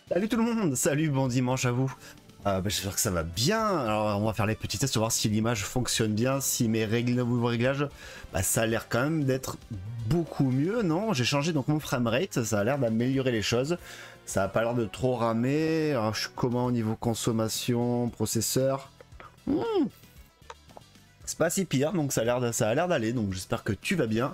Salut tout le monde, salut, bon dimanche à vous. J'espère que ça va bien. Alors on va faire les petits tests, voir si l'image fonctionne bien, si mes nouveaux réglages, ça a l'air quand même d'être beaucoup mieux, non? J'ai changé donc mon framerate, ça a l'air d'améliorer les choses. Ça a pas l'air de trop ramer. Alors je suis comment au niveau consommation, processeur? C'est pas si pire, donc ça a l'air d'aller, donc j'espère que tu vas bien.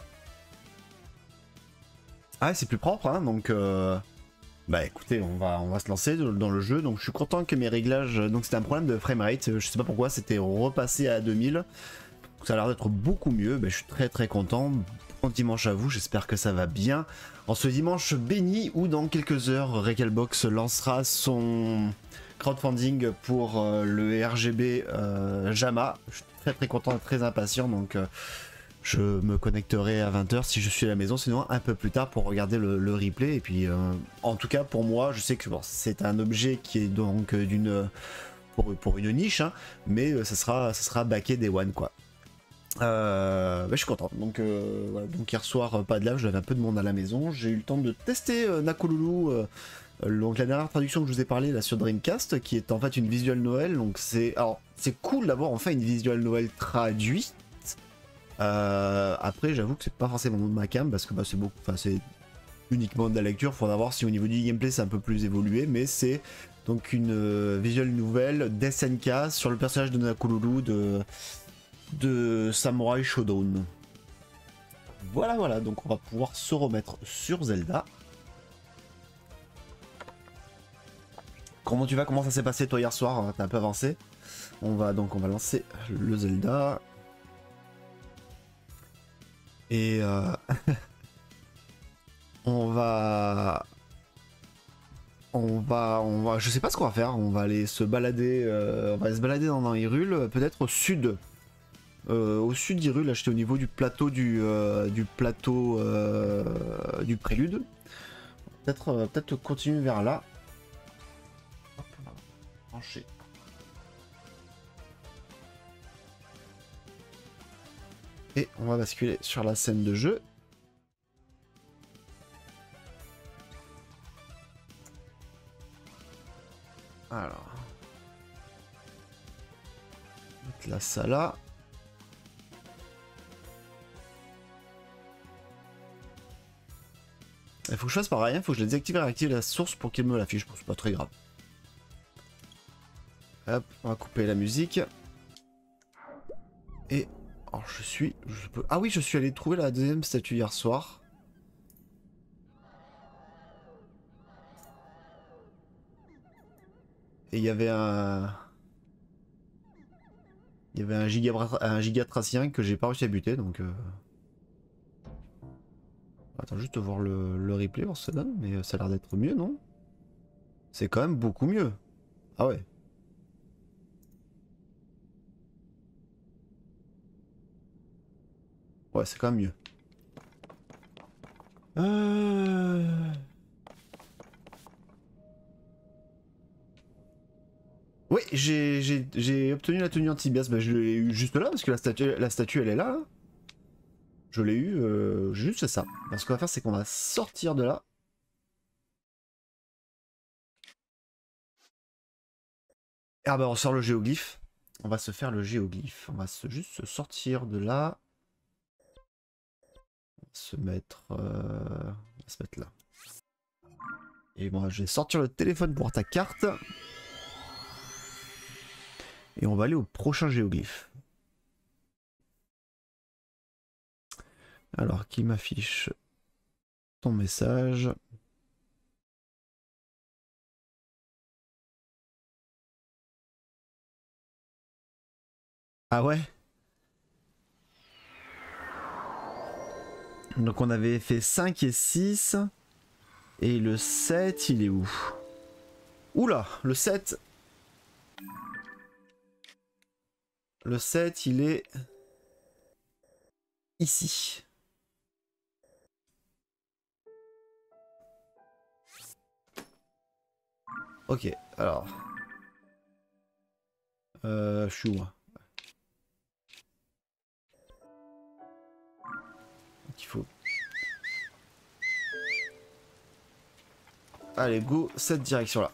Ah c'est plus propre, hein, donc... Bah écoutez, on va se lancer dans le jeu. Donc je suis content que mes réglages... Donc c'était un problème de framerate, je sais pas pourquoi, c'était repassé à 2000. Ça a l'air d'être beaucoup mieux, je suis très content. Bon dimanche à vous, j'espère que ça va bien. En ce dimanche béni où dans quelques heures, Recalbox lancera son crowdfunding pour le RGB JAMA. Je suis très content et très impatient, donc... je me connecterai à 20 h si je suis à la maison, sinon un peu plus tard pour regarder le replay. Et puis, en tout cas, pour moi, je sais que bon, c'est un objet qui est donc pour une niche, hein, mais ça sera backé Day One, quoi. Je suis content. Donc, voilà. Donc hier soir, pas de live, j'avais un peu de monde à la maison. J'ai eu le temps de tester Nakolulu, donc la dernière traduction que je vous ai parlé là sur Dreamcast, qui est en fait une visual novel. Donc c'est cool d'avoir enfin une visual novel traduite. Après j'avoue que c'est pas forcément ma cam parce que c'est uniquement de la lecture. Faudra voir si au niveau du gameplay c'est un peu plus évolué, mais c'est donc une visual nouvelle d'SNK sur le personnage de Nakolulu de Samurai Shodown. Voilà, donc on va pouvoir se remettre sur Zelda. Comment tu vas? Comment ça s'est passé toi hier soir? T'as un peu avancé? On va lancer le Zelda. Et on va, je sais pas ce qu'on va faire. On va aller se balader, dans Hyrule, peut-être au sud. Au sud d'Hyrule, là j'étais au niveau du plateau du prélude. Peut-être continuer vers là. Hop, on va brancher. Et on va basculer sur la scène de jeu. Alors. Mettre la salle là. Il faut que je fasse pareil, il faut que je désactive et réactive la source pour qu'il me l'affiche. C'est pas très grave. Hop, on va couper la musique. Et... alors ah oui, je suis allé trouver la deuxième statue hier soir. Et il y avait un... un giga tracien que j'ai pas réussi à buter, donc... Attends, juste voir le replay, voir ce que ça donne, mais ça a l'air d'être mieux, non? C'est quand même beaucoup mieux. Ah ouais. Ouais, c'est quand même mieux. Oui, j'ai obtenu la tenue anti-bias. Je l'ai eu juste là, parce que la statue elle est là. Je l'ai eu, juste c'est ça. Alors, ce qu'on va faire, c'est qu'on va sortir de là. Ah bah on sort le géoglyphe. On va se faire le géoglyphe. On va juste se sortir de là. On va se mettre, là. Et moi je vais sortir le téléphone pour ta carte. Et on va aller au prochain géoglyphe. Alors qui m'affiche ton message? Ah ouais? Donc on avait fait 5 et 6. Et le 7, il est où? Oula, le 7. Le 7, il est ici. Ok, alors. Je suis où? Donc il faut... Allez, go, cette direction-là.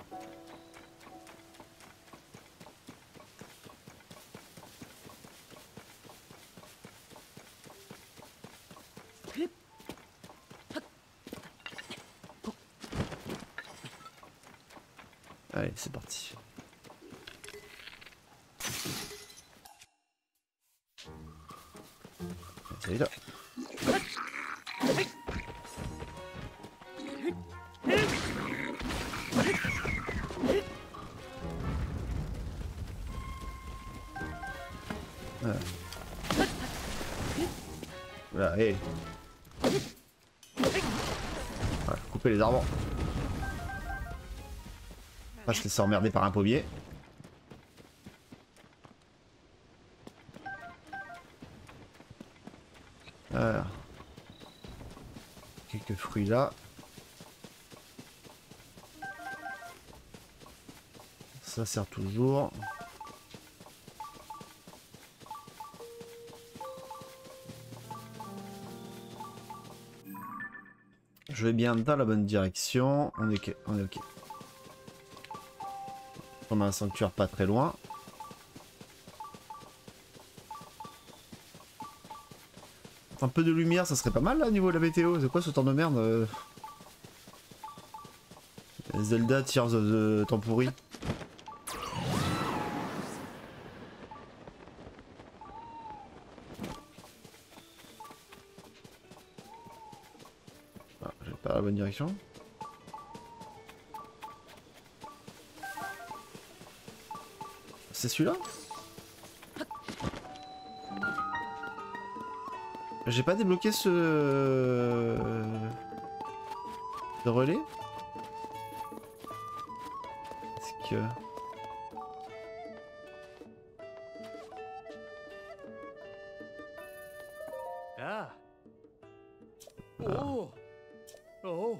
Allez, c'est parti. Ça y est là. Voilà, hé. Voilà, couper les arbres. Ah, je te laisse emmerder par un pommier. Voilà. Quelques fruits là. Ça sert toujours. Je vais bien dans la bonne direction. On est ok. On a un sanctuaire pas très loin. Un peu de lumière, ça serait pas mal là au niveau de la météo. C'est quoi ce temps de merde Zelda Tears of the Tempuri. Ah, j'ai pas la bonne direction. C'est celui-là? J'ai pas débloqué ce relais. Est-ce que... Ah. Oh. Oh.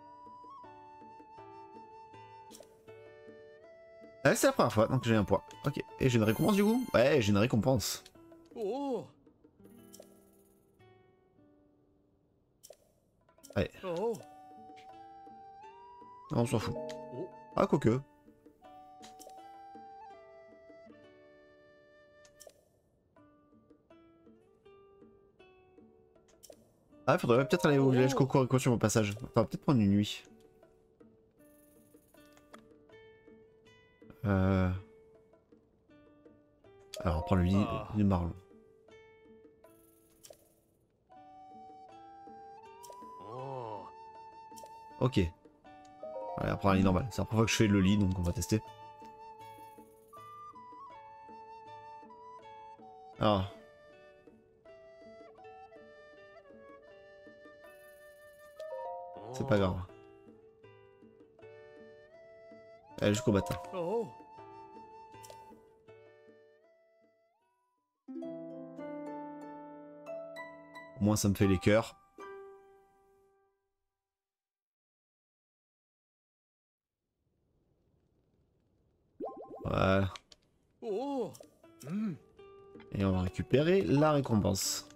Ah, c'est la première fois, donc j'ai un point. Ok. Et j'ai une récompense du coup? Ouais, j'ai une récompense. Oh. Allez. Oh. On s'en fout. Oh. Ah, quoique. Ah, faudrait peut-être aller au village Cocorico sur mon passage. Enfin, peut-être prendre une nuit. Alors, on prend le lit du marlon. Oh. Ok. Allez, on prend un lit normal. C'est la première fois que je fais le lit, donc on va tester. Alors. C'est pas grave. Allez, jusqu'au matin. Oh. Au moins, ça me fait les cœurs. Voilà. Oh. Mm. Et on va récupérer la récompense.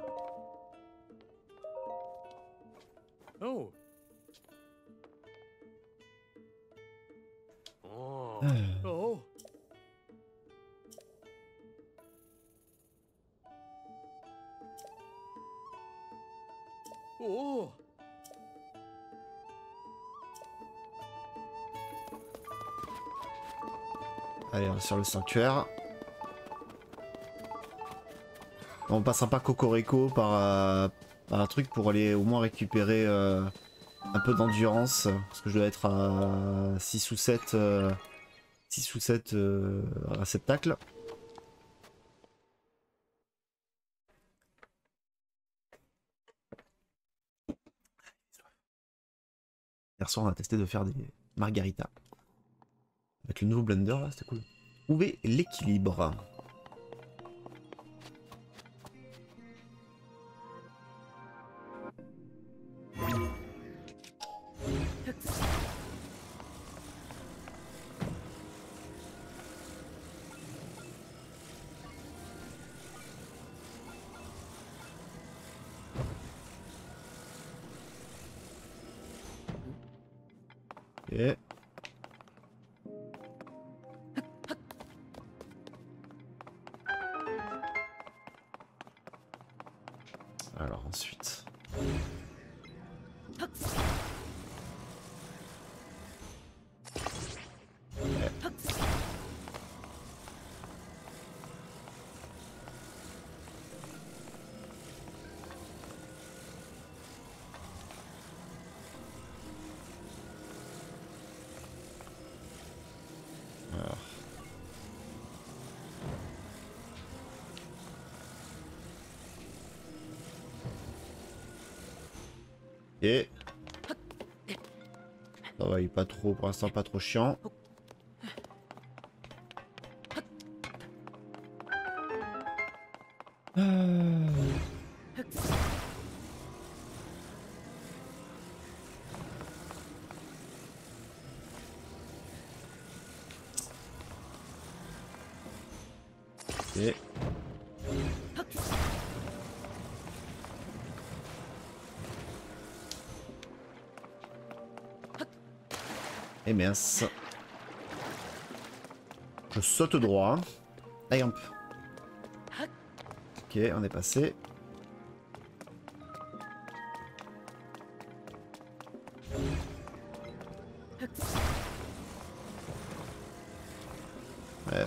Oh. Oh. Oh. Oh. Allez, on va sur le sanctuaire. On passera pas Cocorico par un truc pour aller au moins récupérer un peu d'endurance. Parce que je dois être à 6 ou 7, 6 ou 7 réceptacles. Hier soir, on a testé de faire des margaritas. Avec le nouveau blender là, c'était cool. Trouver l'équilibre. Ok. Alors ensuite. Ouais. Alors. Et ça va, il est pas trop, pour l'instant pas trop chiant. Et et mince. Je saute droit. Allez, hop. Ok, on est passé. Ouais.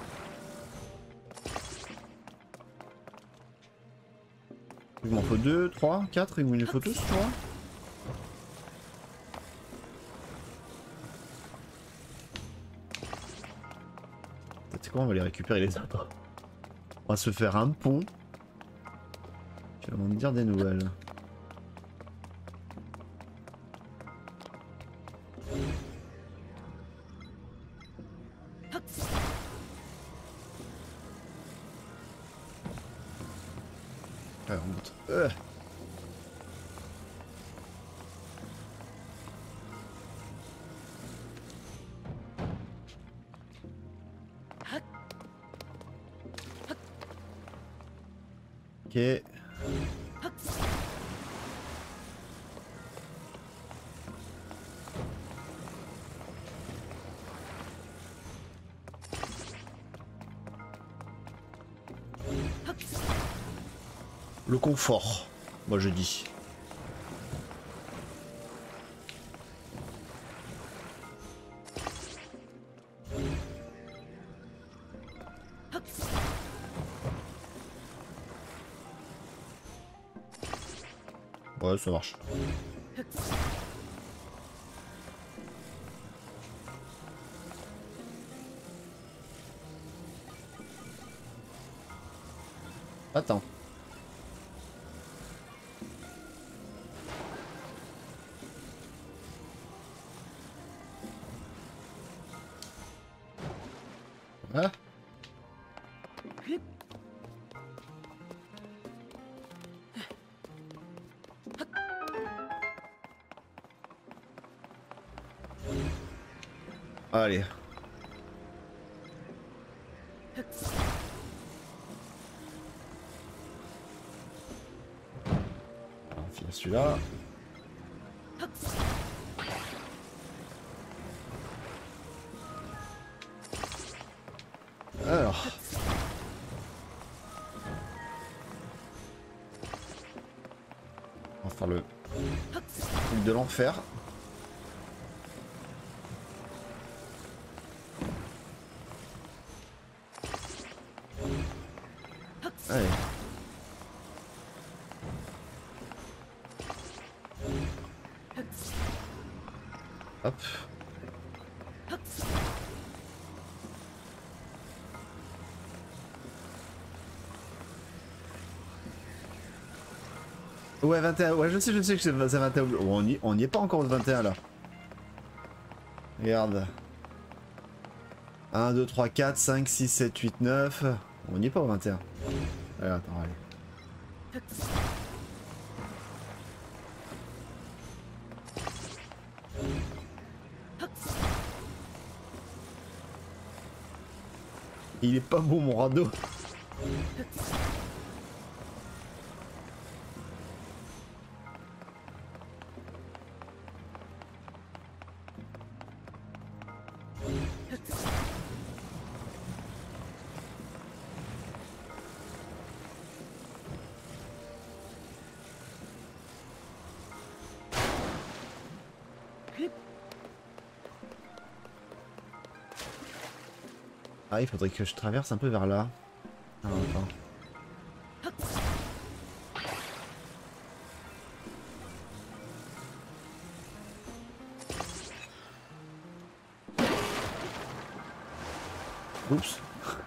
Il m'en faut 2, 3, 4, il me faut tous, tu vois. C'est quoi, on va les récupérer les autres. On va se faire un pont. Tu vas me dire des nouvelles. Ouais, on monte. Ok. Le confort, moi je dis. Ouais, ça marche. Attends. Voilà. Allez. On finit celui-là. Alors. On va faire le truc de l'enfer. Allez. Hop. Ouais, 21. Ouais, je sais que c'est 21. Oh, on y est pas encore au 21 là. Regarde. 1, 2, 3, 4, 5, 6, 7, 8, 9. On n'y est pas au 21. Allez, attends, allez. Il est pas bon mon radeau. Ah, il faudrait que je traverse un peu vers là. Ah, attends. Oups.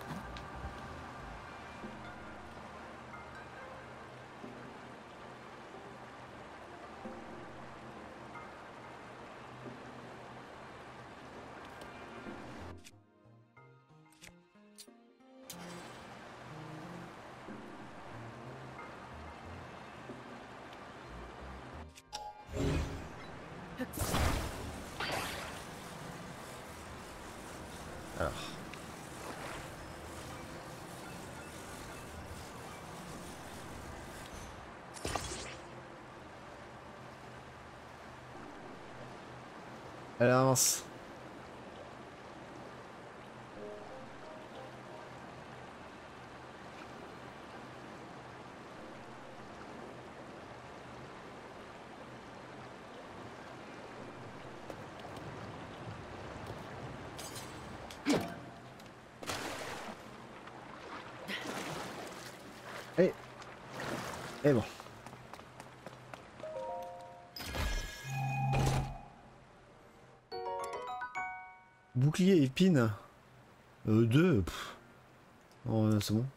Alors. Allez, avance. Et bon. Bouclier épine. Deux. Oh, c'est bon.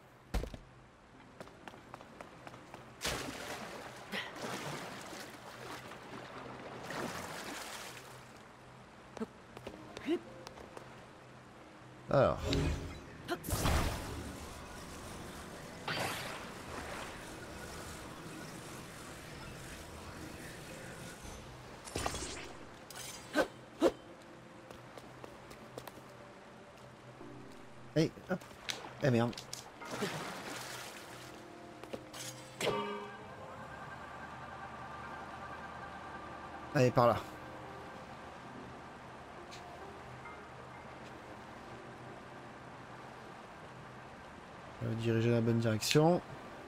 Alors. Hey, hop. Eh merde. Allez, par là. Je vais diriger dans la bonne direction.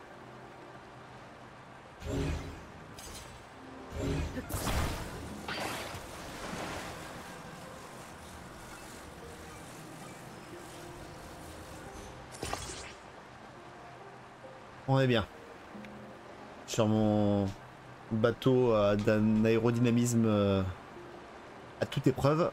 On est bien. Sur mon bateau d'un aérodynamisme à toute épreuve.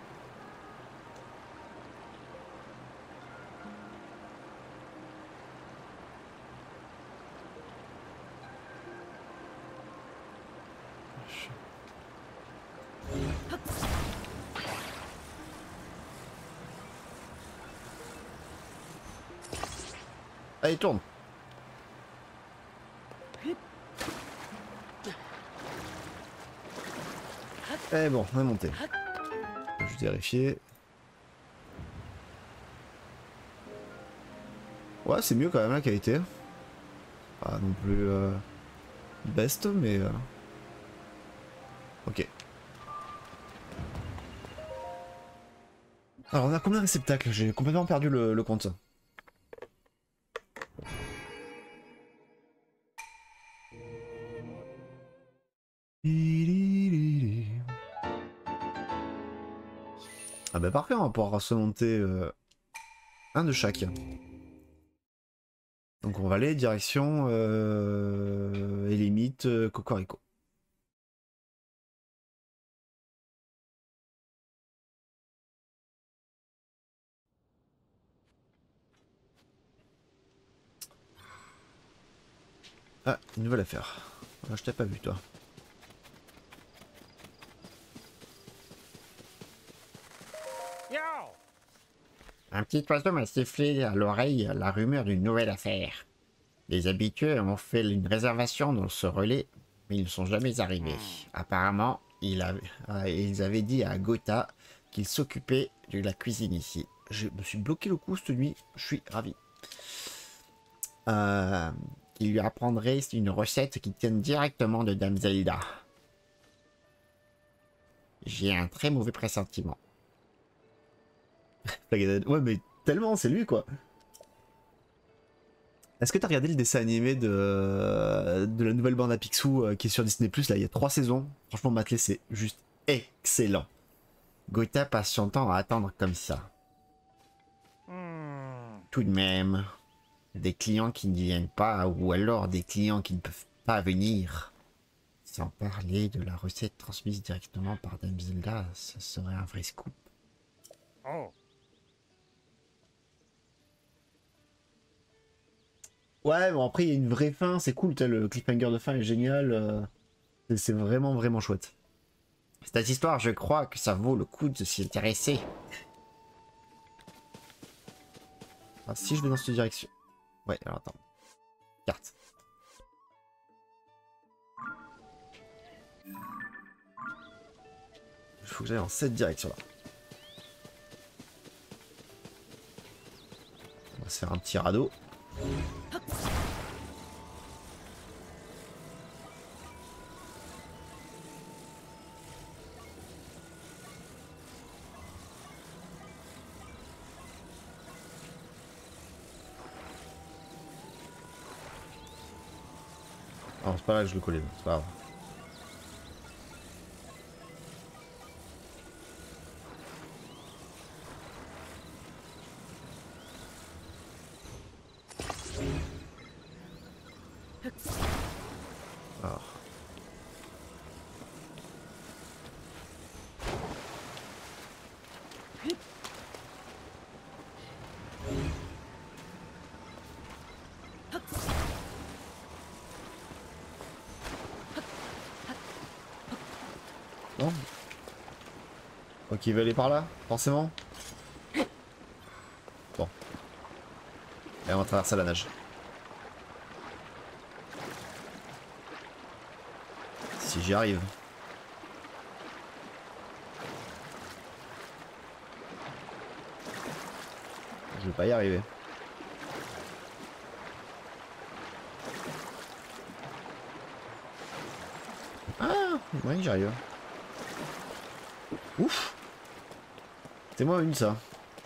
Allez, tourne. Eh bon, on est monté. Je vais juste vérifier. Ouais, c'est mieux quand même la qualité. Pas non plus best, mais ok. Alors on a combien de réceptacles? J'ai complètement perdu le compte. Ah bah parfait, on va pouvoir se monter un de chaque. Donc on va aller direction et limite Cocorico. Ah, une nouvelle affaire. Ah, je t'ai pas vu toi. Un petit oiseau m'a sifflé à l'oreille la rumeur d'une nouvelle affaire. Les habitués ont fait une réservation dans ce relais, mais ils ne sont jamais arrivés. Apparemment, ils avaient dit à Gotha qu'ils s'occupaient de la cuisine ici. Je me suis bloqué le cou cette nuit, je suis ravi. Il lui apprendrait une recette qui tient directement de Dame Zelda. J'ai un très mauvais pressentiment. Ouais, mais tellement, c'est lui quoi. Est-ce que t'as regardé le dessin animé de la nouvelle bande à Picsou qui est sur Disney Plus là, il y a 3 saisons. Franchement, Matley, c'est juste excellent. Gotha passe son temps à attendre comme ça. tout de même. Des clients qui ne viennent pas, ou alors des clients qui ne peuvent pas venir. Sans parler de la recette transmise directement par Dame Zelda, ce serait un vrai scoop. Oh. Ouais, bon après il y a une vraie fin, c'est cool, le cliffhanger de fin est génial. C'est vraiment vraiment chouette. Cette histoire, je crois que ça vaut le coup de s'y intéresser. Ah, si je vais dans cette direction. Ouais, alors attends. Carte. Il faut que j'aille dans cette direction là. On va se faire un petit radeau. Non, c'est pas là que je le collais, c'est pas grave. Alors. Non. Ok, il va aller par là, forcément. Bon. Et on va traverser la nage. Si j'y arrive. Je vais pas y arriver. Ah, ouais, j'y arrive. Ouf. C'est moi une ça.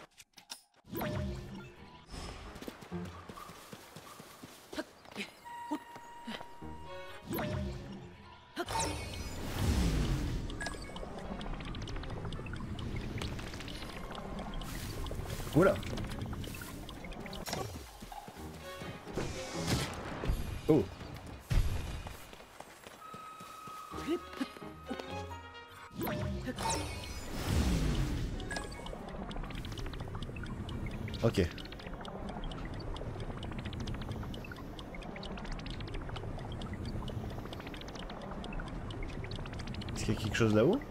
Oula. Oh. Ok. Est-ce qu'il y a quelque chose là-haut?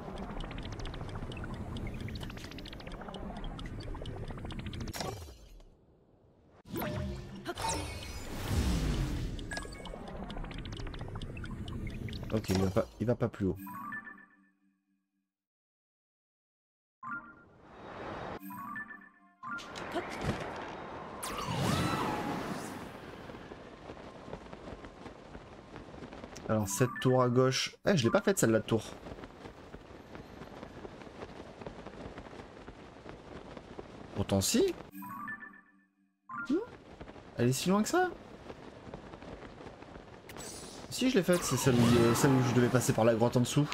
Ok, il va pas plus haut. Alors cette tour à gauche... Eh, je l'ai pas faite celle-là de tour. Pourtant si. Elle est si loin que ça? Si, je l'ai faite, c'est celle où je devais passer par la grotte en dessous.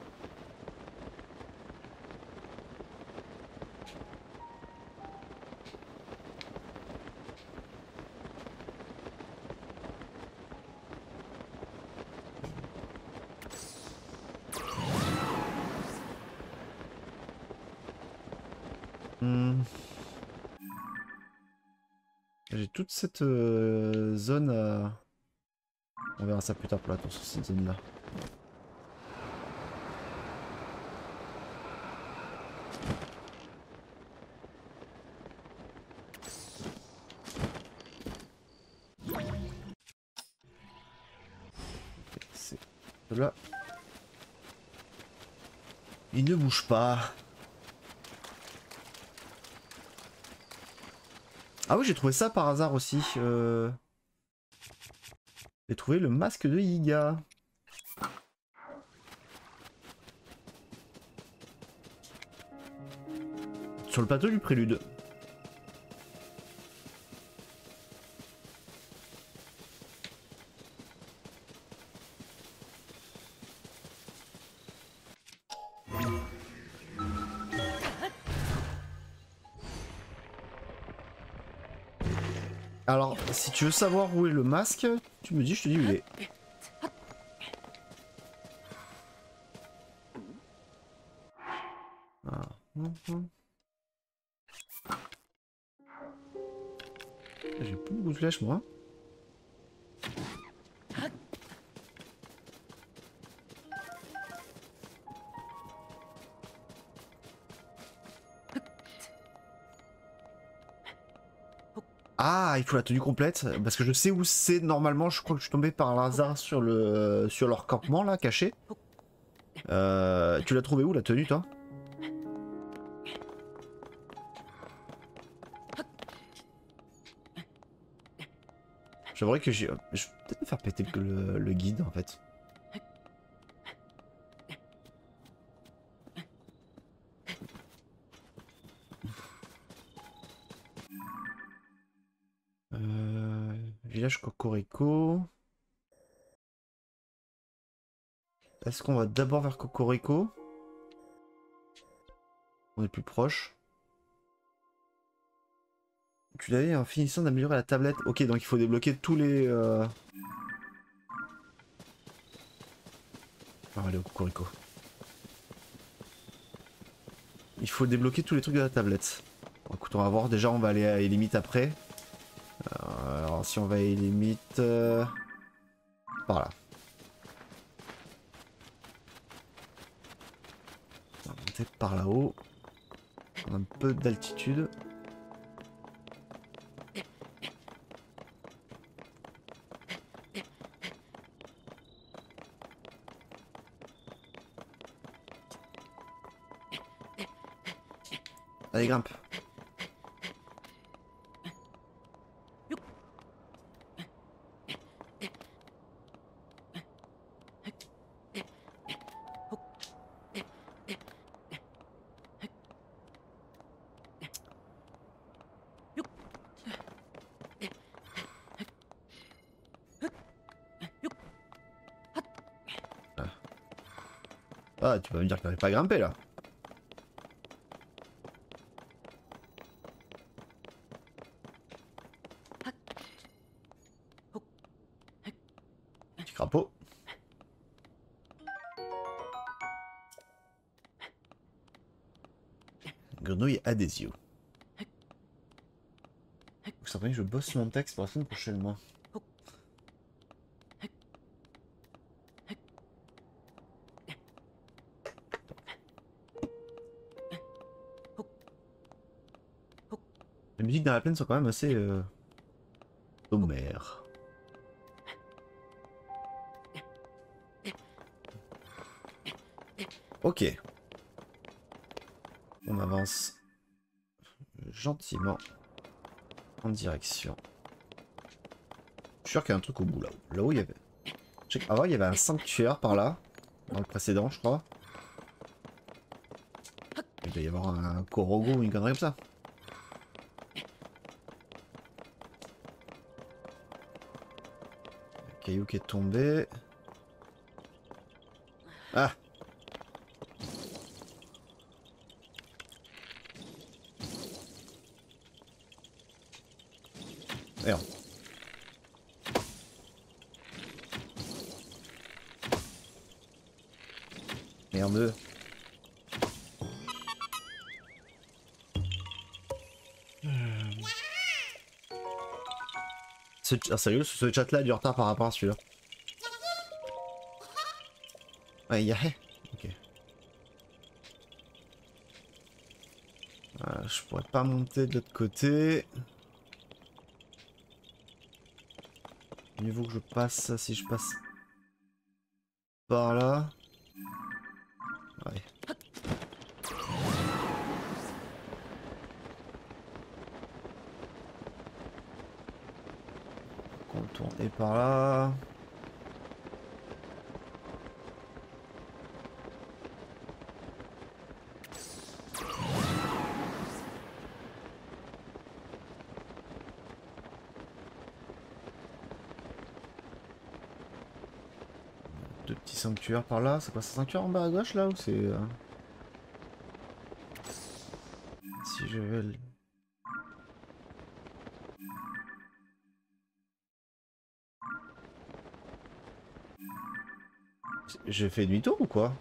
J'ai toute cette zone à... On verra ça plus tard pour la tour sur cette zone là. C'est là. Il ne bouge pas. Ah oui, j'ai trouvé ça par hasard aussi. J'ai trouvé le masque de Yiga. Sur le plateau du prélude. Alors, si tu veux savoir où est le masque, tu me dis, je te dis où il est. Ah. J'ai plus beaucoup de flèches, moi. Ah, il faut la tenue complète, parce que je sais où c'est normalement, je crois que je suis tombé par hasard sur leur campement là, caché. Tu l'as trouvé où la tenue toi? J'aimerais que j'ai... Je vais peut-être me faire péter le guide en fait. Village Cocorico. Est-ce qu'on va d'abord vers Cocorico? On est plus proche. Tu l'avais en finissant d'améliorer la tablette. Ok, donc il faut débloquer tous les... On va aller au Cocorico. Il faut débloquer tous les trucs de la tablette. Bon, écoute, on va voir. Déjà, on va aller à les limites après. Alors, si on va à les limites... par là. On va monter par là-haut. On a un peu d'altitude. Allez, grimpe. Ah, tu vas me dire que t'arrives pas à grimper là. Petit crapaud. Grenouille adhésio. Ça veut dire que je bosse mon texte pour la semaine prochaine, moi. Les musiques dans la plaine sont quand même assez sommaires. Ok. On avance gentiment en direction. Je suis sûr qu'il y a un truc au bout là-haut. Là-haut il y avait... Je sais qu'avant il y avait un sanctuaire par là. Dans le précédent je crois. Il doit y avoir un Korogo ou une connerie comme ça. Un caillou qui est tombé. Ah! Merde. Merde. Ah sérieux, ce chat là a du retard par rapport à celui-là. Ouais, il y a... Ok. Je pourrais pas monter de l'autre côté. Mieux vaut que je passe si je passe par là. Ouais. Contourner par là. Deux petits sanctuaires par là. C'est quoi, ce sanctuaire en bas à gauche là ou c'est... Si je vais... J'ai fait demi-tour ou quoi?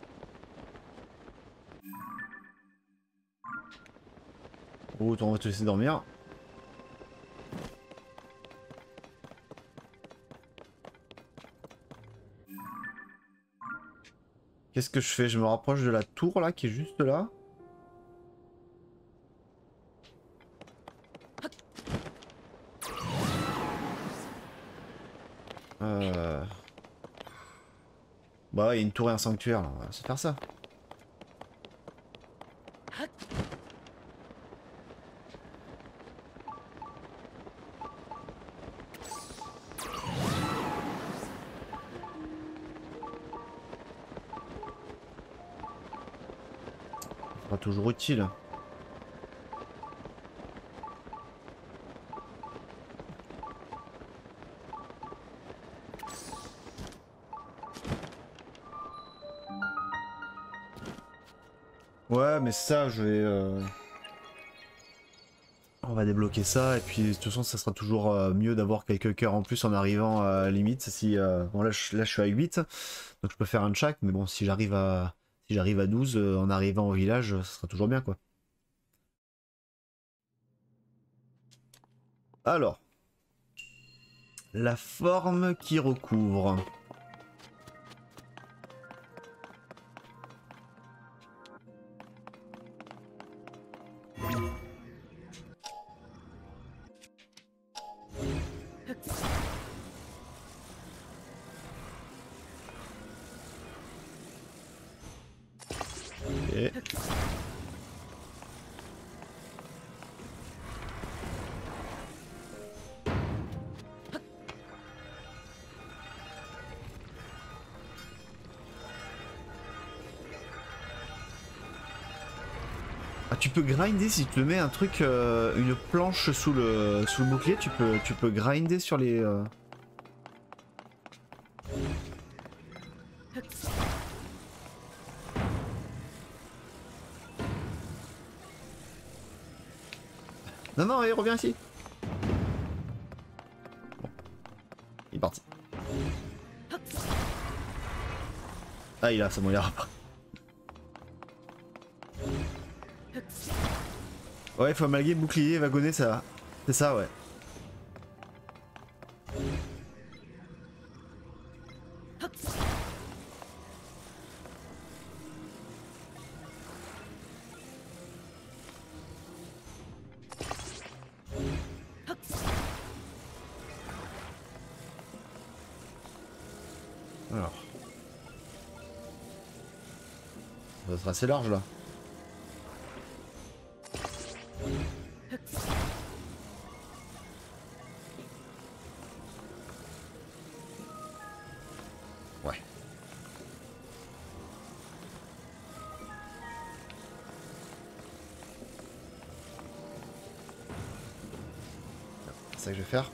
Oh, on va te laisser dormir. Qu'est-ce que je fais? Je me rapproche de la tour là qui est juste là. Bah, il y a une tour et un sanctuaire là, on va se faire ça. Pas toujours utile. Ouais, mais ça, je vais... On va débloquer ça, et puis de toute façon, ça sera toujours mieux d'avoir quelques cœurs en plus en arrivant à limite. Si, bon, là, je suis à 8, donc je peux faire un de chaque, mais bon, si j'arrive à 12 en arrivant au village, ça sera toujours bien, quoi. Alors, la forme qui recouvre. Ok. Ah, tu peux grinder si tu te mets un truc, une planche sous le bouclier, tu peux grinder sur les... Non, non, allez, reviens ici. Bon. Il est parti. Ah, il a, ça m'en ira pas. Ouais, il faut amalguer bouclier, wagonner, ça. C'est ça, ouais. Alors. Ça sera assez large là. Ouais. C'est ça que je vais faire.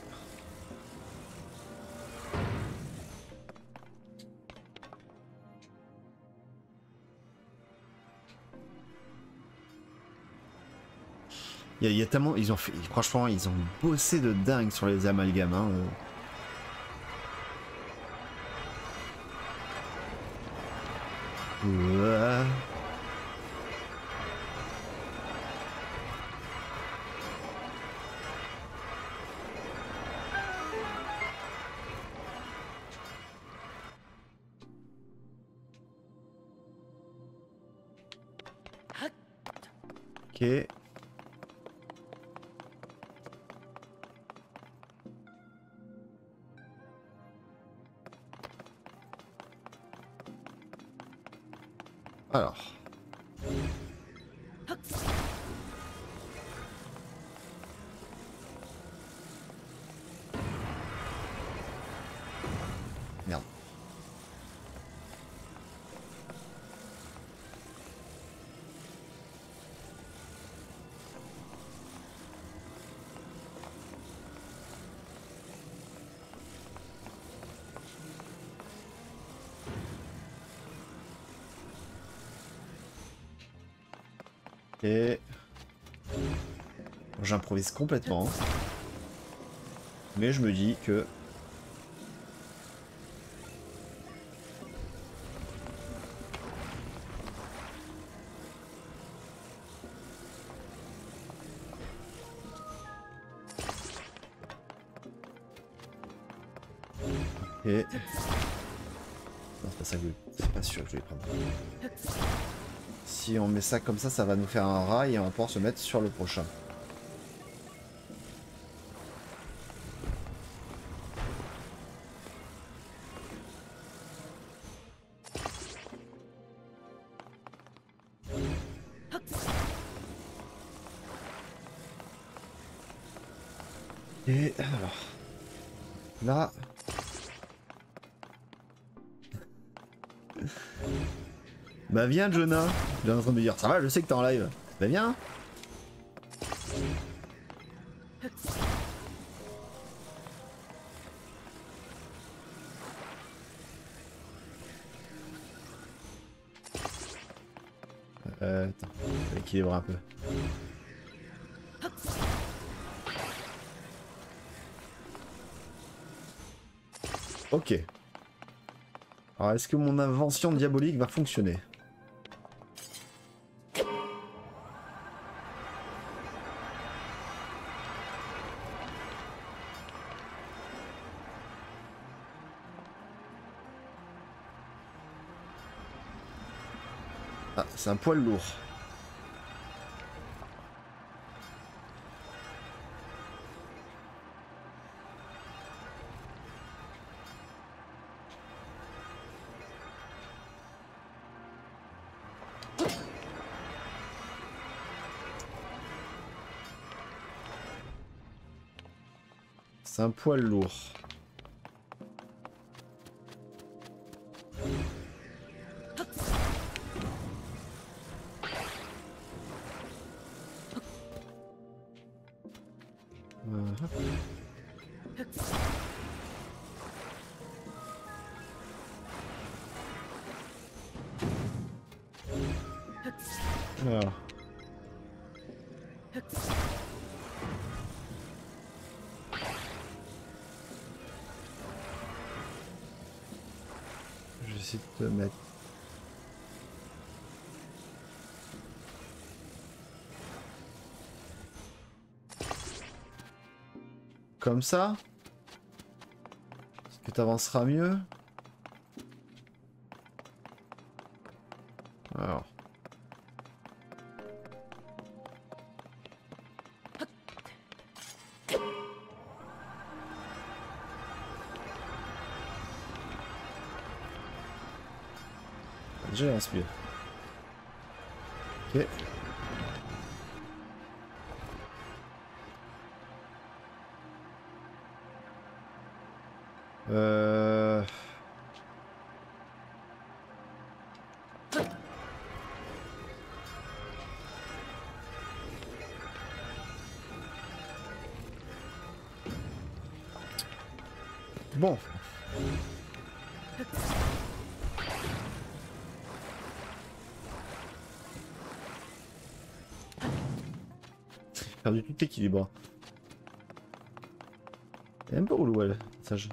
Il y a tellement, ils ont fait, franchement, ils ont bossé de dingue sur les amalgames. Hein. Ouais. Ok. Alors. Merde. Et j'improvise complètement. Mais je me dis que Et... Non, c'est pas ça que je... C'est pas sûr que je vais prendre. Si on met ça comme ça va nous faire un rail et on va pouvoir se mettre sur le prochain. Et alors... Là... Bah viens Jonah. Il est en train de me dire ça va, je sais que t'es en live. Bah viens. Attends, je vais équilibrer un peu. Ok. Alors est-ce que mon invention diabolique va fonctionner? Ah, c'est un poil lourd. C'est un poil lourd. Alors. Je vais essayer de te mettre. Comme ça? Est-ce que tu avanceras mieux? Alors. Déjà, il avance mieux. Ok. Bon. J'ai perdu tout équilibre. Il est un peu relou, elle, sage.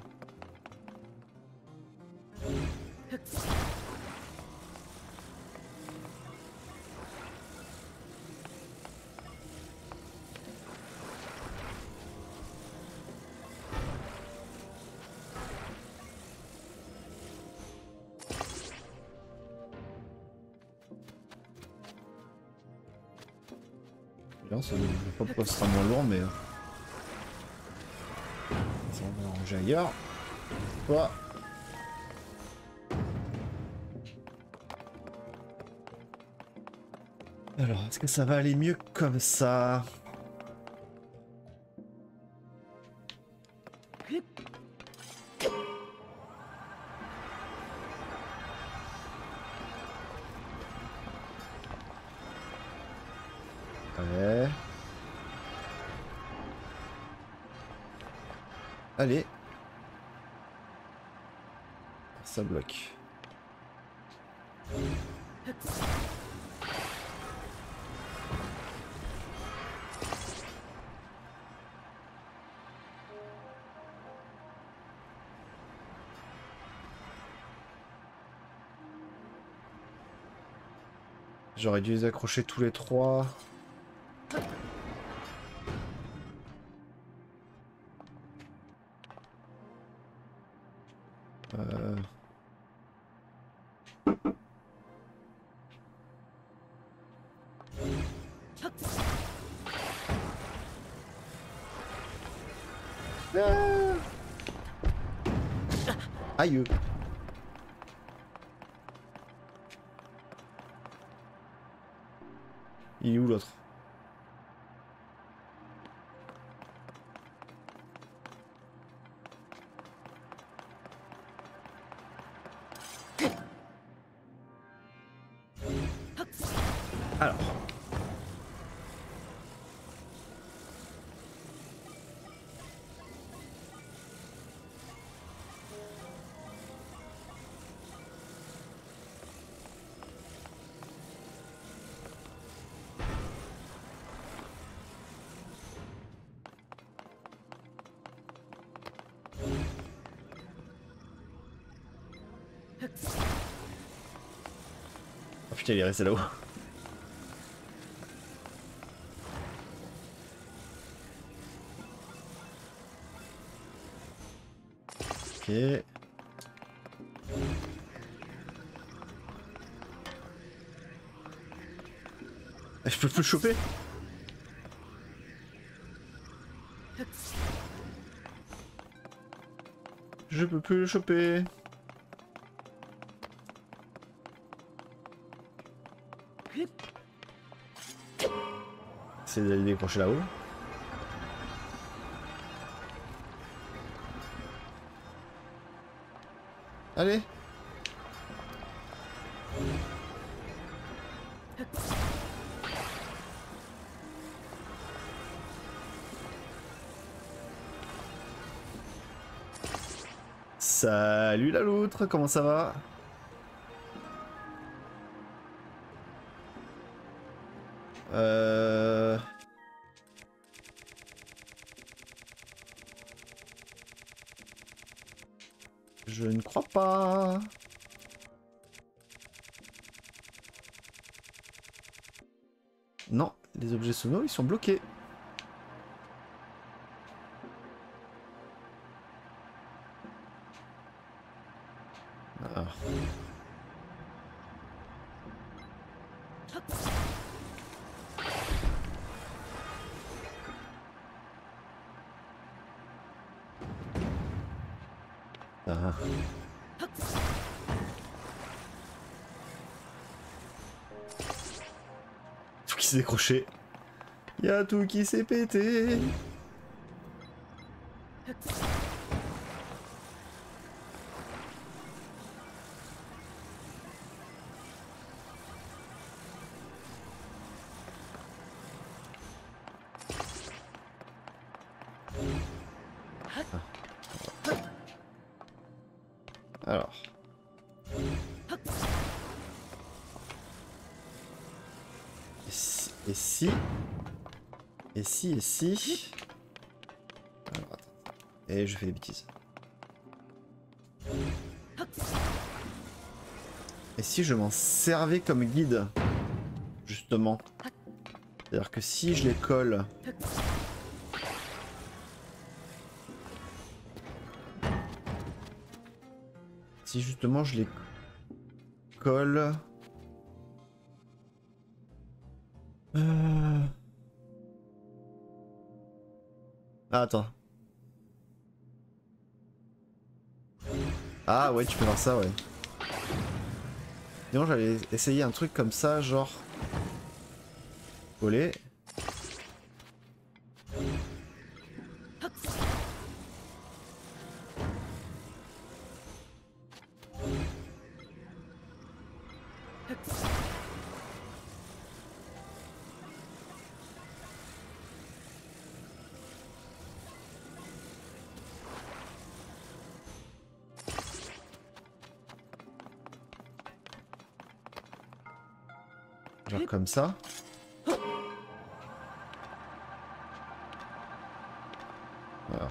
Bien, ça ne sais pas pourquoi ce sera moins lourd, mais... Ça, on va ranger ailleurs. Quoi? Alors, est-ce que ça va aller mieux comme ça? Ouais. Allez. Ça bloque. J'aurais dû les accrocher tous les trois. Euh... Ah. Aïe. Il est où l'autre? Alors. Oh putain, il est resté là-haut. Ok. Je peux plus le choper? Je peux plus le choper. C'est d'aller décrocher là-haut. Allez. Salut la loutre, comment ça va? Je ne crois pas. Non, les objets sonos, ils sont bloqués. Ah. Ah. Tout qui s'est décroché. Y a tout qui s'est pété. Alors. Et si... Et si... Et si... Alors, attends. Et je fais des bêtises. Et si je m'en servais comme guide? Justement. C'est-à-dire que si je les colle... Si justement je les colle... Ah, attends. Ah ouais, tu peux faire ça, ouais. Sinon j'allais essayer un truc comme ça, genre... Coller. Genre comme ça. Alors.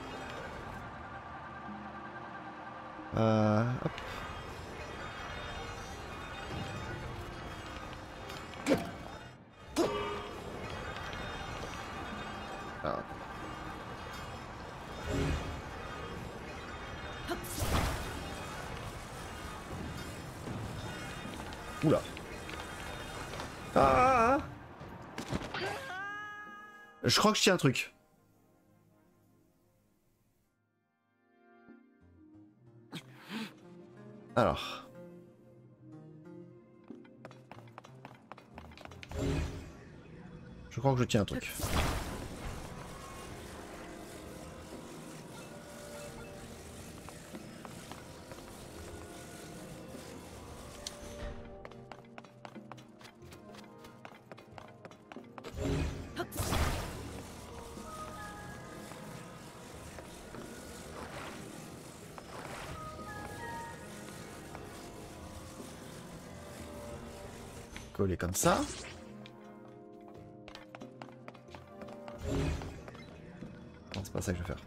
Hop. Oula. Ah. Je crois que je tiens un truc. Alors. Je crois que je tiens un truc. Coller comme ça. Non, c'est pas ça que je vais faire.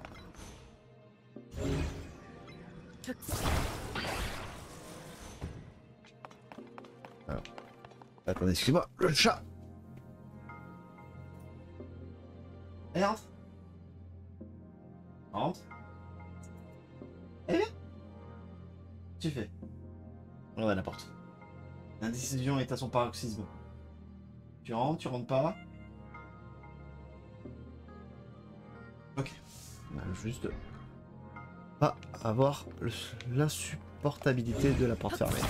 Alors. Attendez, excusez-moi, le chat. Allez, rentre. Rentre. Allez, viens. Tu fais. On va n'importe. L'indécision est à son paroxysme. Tu rentres pas. Ok. Juste pas avoir l'insupportabilité de la porte fermée.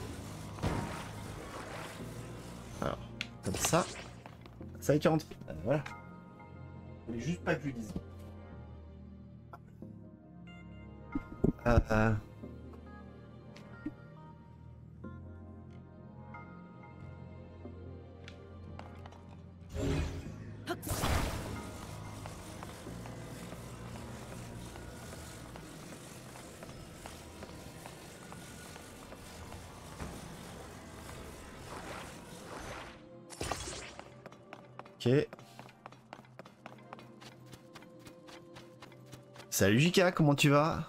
Alors, comme ça. Ça y est, tu rentres. Voilà. Je voulais juste pas que je lui dise. Ok. Salut Jika, comment tu vas?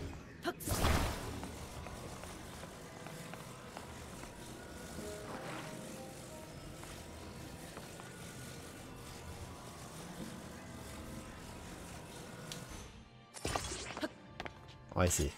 On va essayer.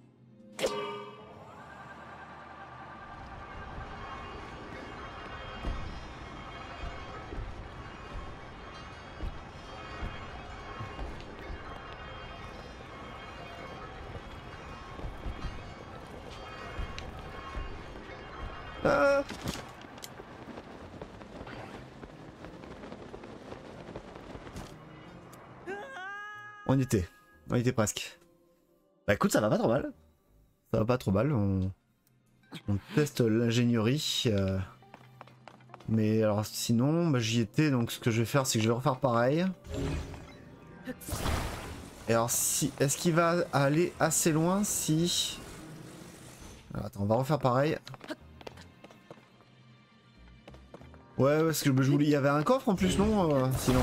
Ah. On y était presque. Bah écoute, ça va pas trop mal. Ça va pas trop mal, on teste l'ingénierie. Mais alors sinon, bah, j'y étais, donc ce que je vais faire, c'est que je vais refaire pareil. Et alors si... Est-ce qu'il va aller assez loin si... Alors, attends, on va refaire pareil. Ouais, parce que je voulais... Il y avait un coffre en plus, non sinon.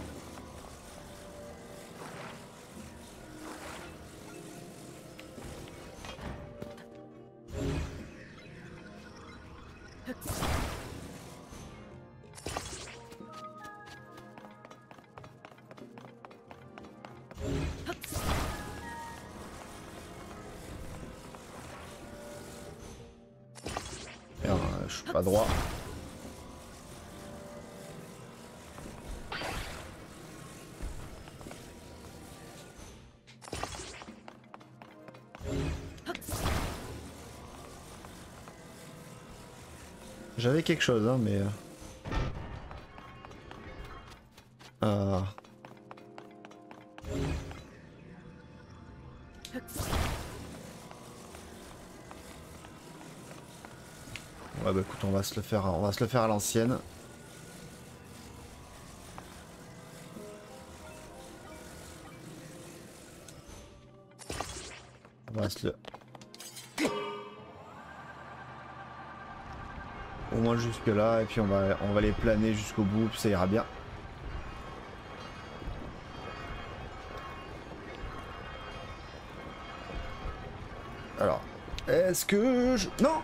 Merde, je suis pas droit. J'avais quelque chose, hein, mais... Ouais bah écoute, on va se le faire à l'ancienne. On va se le... Au moins jusque là, et puis on va les planer jusqu'au bout, puis ça ira bien. Alors, est-ce que je... Non!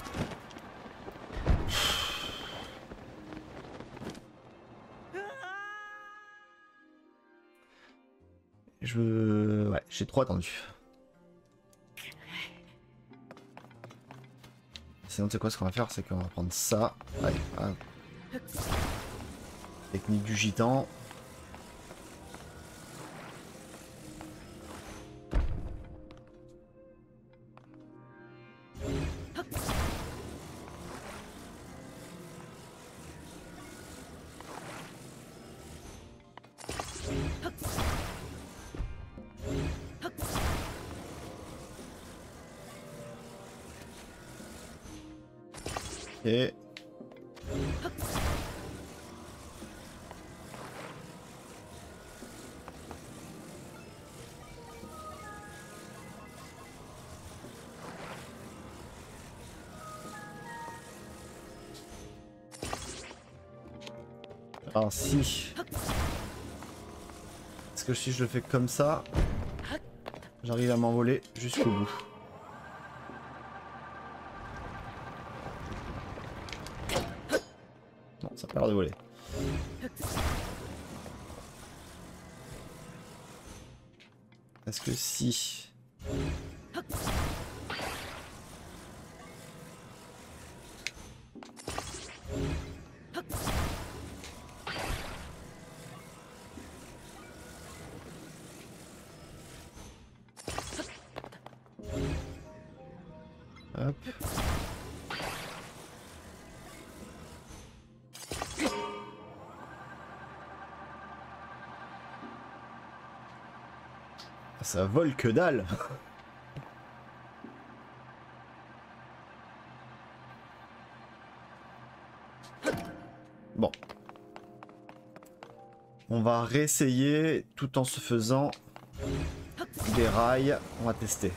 Ouais, j'ai trop attendu. sinon, tu sais quoi, ce qu'on va faire, c'est qu'on va prendre ça. Allez, voilà. Technique du gitan. Et alors si... Est-ce que si je le fais comme ça, j'arrive à m'envoler jusqu'au bout? Non, ça a pas l'air de voler. Est-ce que si... Hop. Ça vole que dalle. Bon. On va réessayer tout en se faisant des rails. On va tester.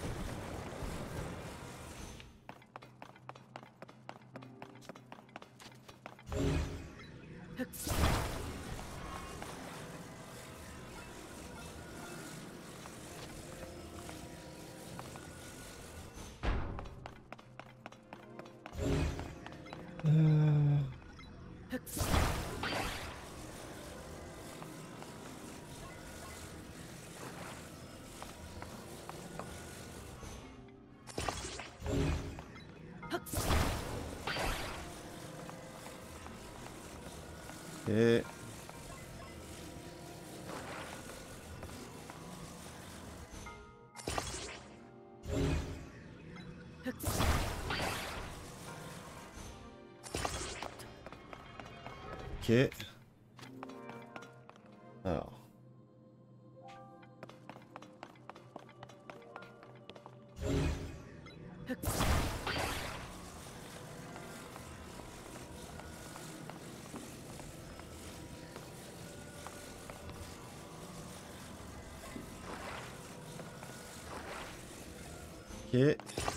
Et... Ok. Alors. Ok.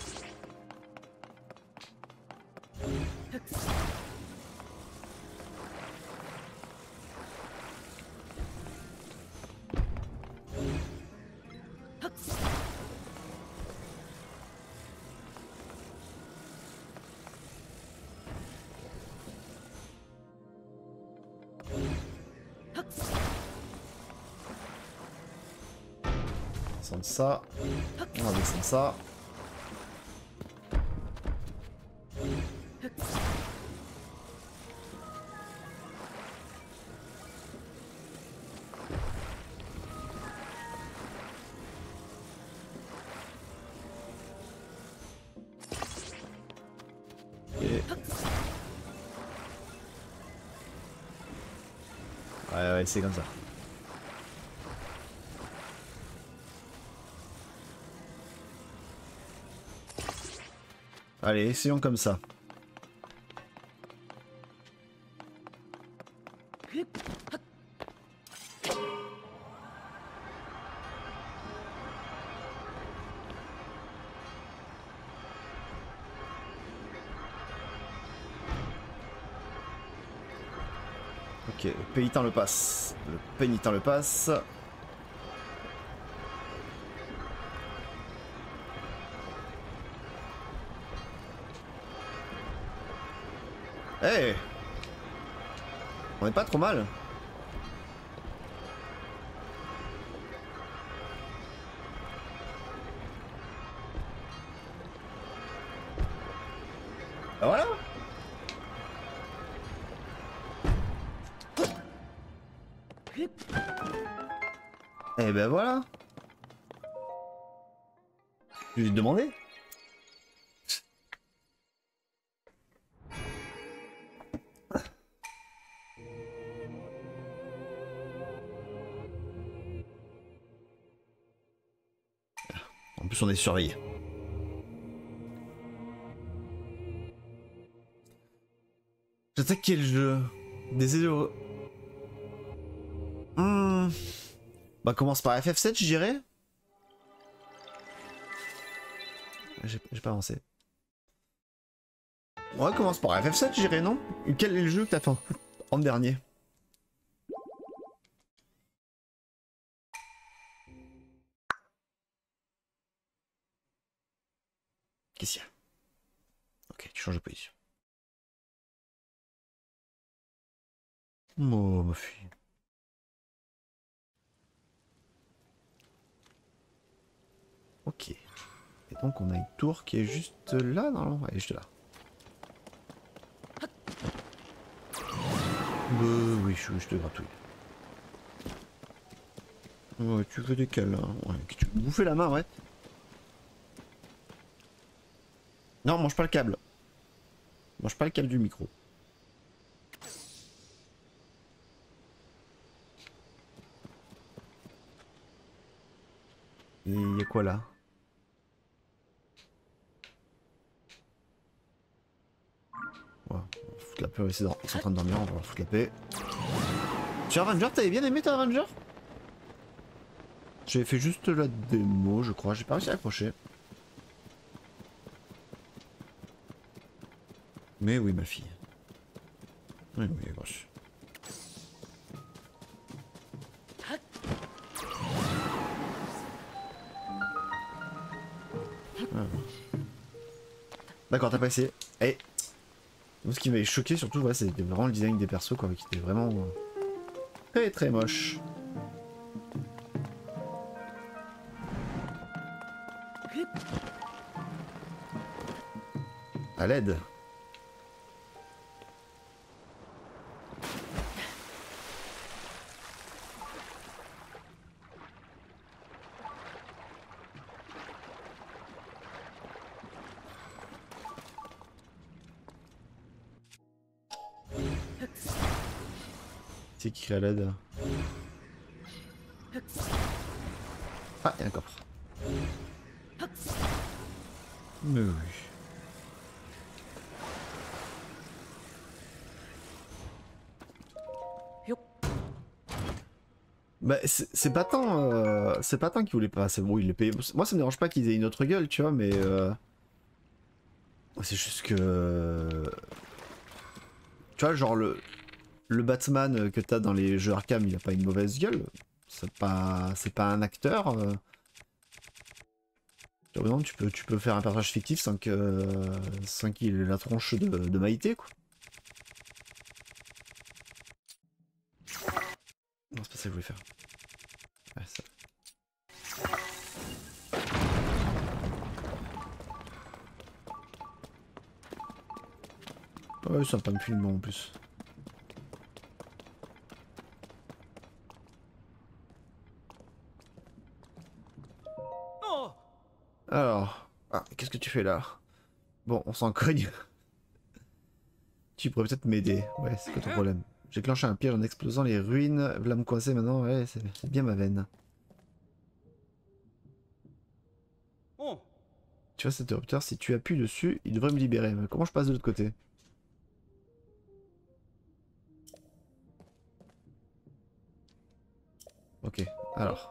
Descendre ça. On va descendre ça. Ouais, c'est comme ça. Allez, essayons comme ça. Ok, le pénitent le passe. Le pénitent le passe. Hey, on est pas trop mal. Bah voilà. Et ben voilà. Je lui ai demandé. En plus on est surveillé. J'attaque quel jeu? Des héros. Bah commence par FF7 je dirais. J'ai pas avancé. Ouais commence par FF7 je dirais non? Quel est le jeu que t'as fait en dernier? Qu'est-ce qu'il y a? Ok tu changes de position. Oh ma fille. Ok. Et donc on a une tour qui est juste là, non? Elle est juste là. Oui, je te gratouille. Ouais, tu veux des câlins. Ouais, tu veux bouffer la main, ouais. Non, mange pas le câble. Mange pas le câble du micro. Et y a quoi là? Ouais, on va foutre la paix, ils sont en train de dormir, on va leur foutre la paix. Tiens, Ranger, t'avais bien aimé ta Ranger? J'avais fait juste la démo, je crois, j'ai pas réussi à accrocher. Mais oui, ma fille. Oui, oui, gauche. D'accord, t'as pas essayé. Et ce qui m'avait choqué surtout, ouais, c'était vraiment le design des persos, quoi, qui était vraiment très très moche. À l'aide. C'est qui crie à l'aide? Ah, il y a un coffre. Mais oui. Bah, c'est pas tant, c'est pas tant qu'ils voulaient pas. C'est bon, ils les payaient. Moi, ça me dérange pas qu'ils aient une autre gueule, tu vois, mais c'est juste que, tu vois, genre le Batman que t'as dans les jeux Arkham, il a pas une mauvaise gueule. C'est pas un acteur. Tu peux faire un personnage fictif sans qu'il ait la tronche de Maïté, quoi. Non, c'est pas ça que je voulais faire. Ouais, ça. Ouais, ça va pas me filmer en plus. Alors, ah, qu'est-ce que tu fais là? Bon, on s'en cogne. Tu pourrais peut-être m'aider. Ouais, c'est quoi ton problème? J'ai clenché un piège en explosant les ruines. Là me coincer maintenant, ouais, c'est bien ma veine. Tu vois cet interrupteur, si tu appuies dessus, il devrait me libérer. Mais comment je passe de l'autre côté? Ok, alors.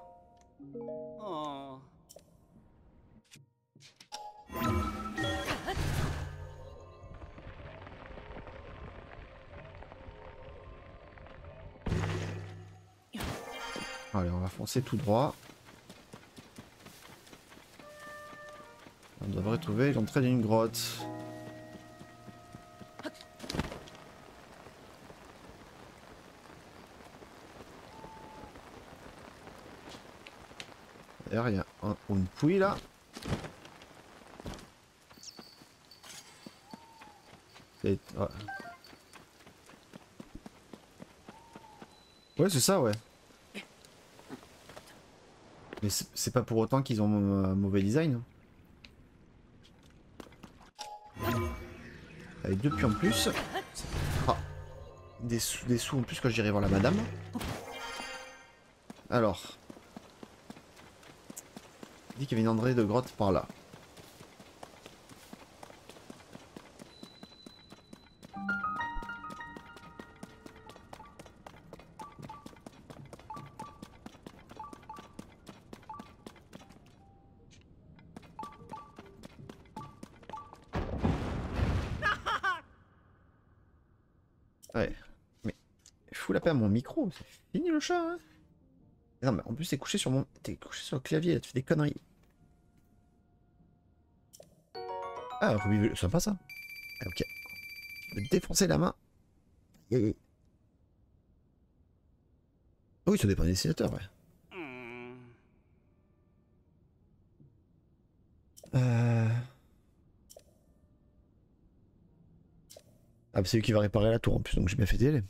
Allez, on va foncer tout droit. On devrait trouver l'entrée d'une grotte. D'ailleurs, il y a une pouille là. Ouais, ouais c'est ça, ouais. Mais c'est pas pour autant qu'ils ont un mauvais design. Avec 2 puits en plus. Ah. Des sous en plus quand j'irai voir la madame. Alors. Il dit qu'il y avait une entrée de grotte par là. Ouais. Mais fous la paix à mon micro, c'est fini le chat, hein. Non mais en plus t'es couché sur mon. T'es couché sur le clavier là, tu fais des conneries. Ah, Ruby, sympa ça. Ah, ok. Je vais te défoncer la main. Yeah. Oui, ça dépend des dessinateurs, ouais. Ah, bah c'est lui qui va réparer la tour en plus, donc j'ai bien fait d'y aller.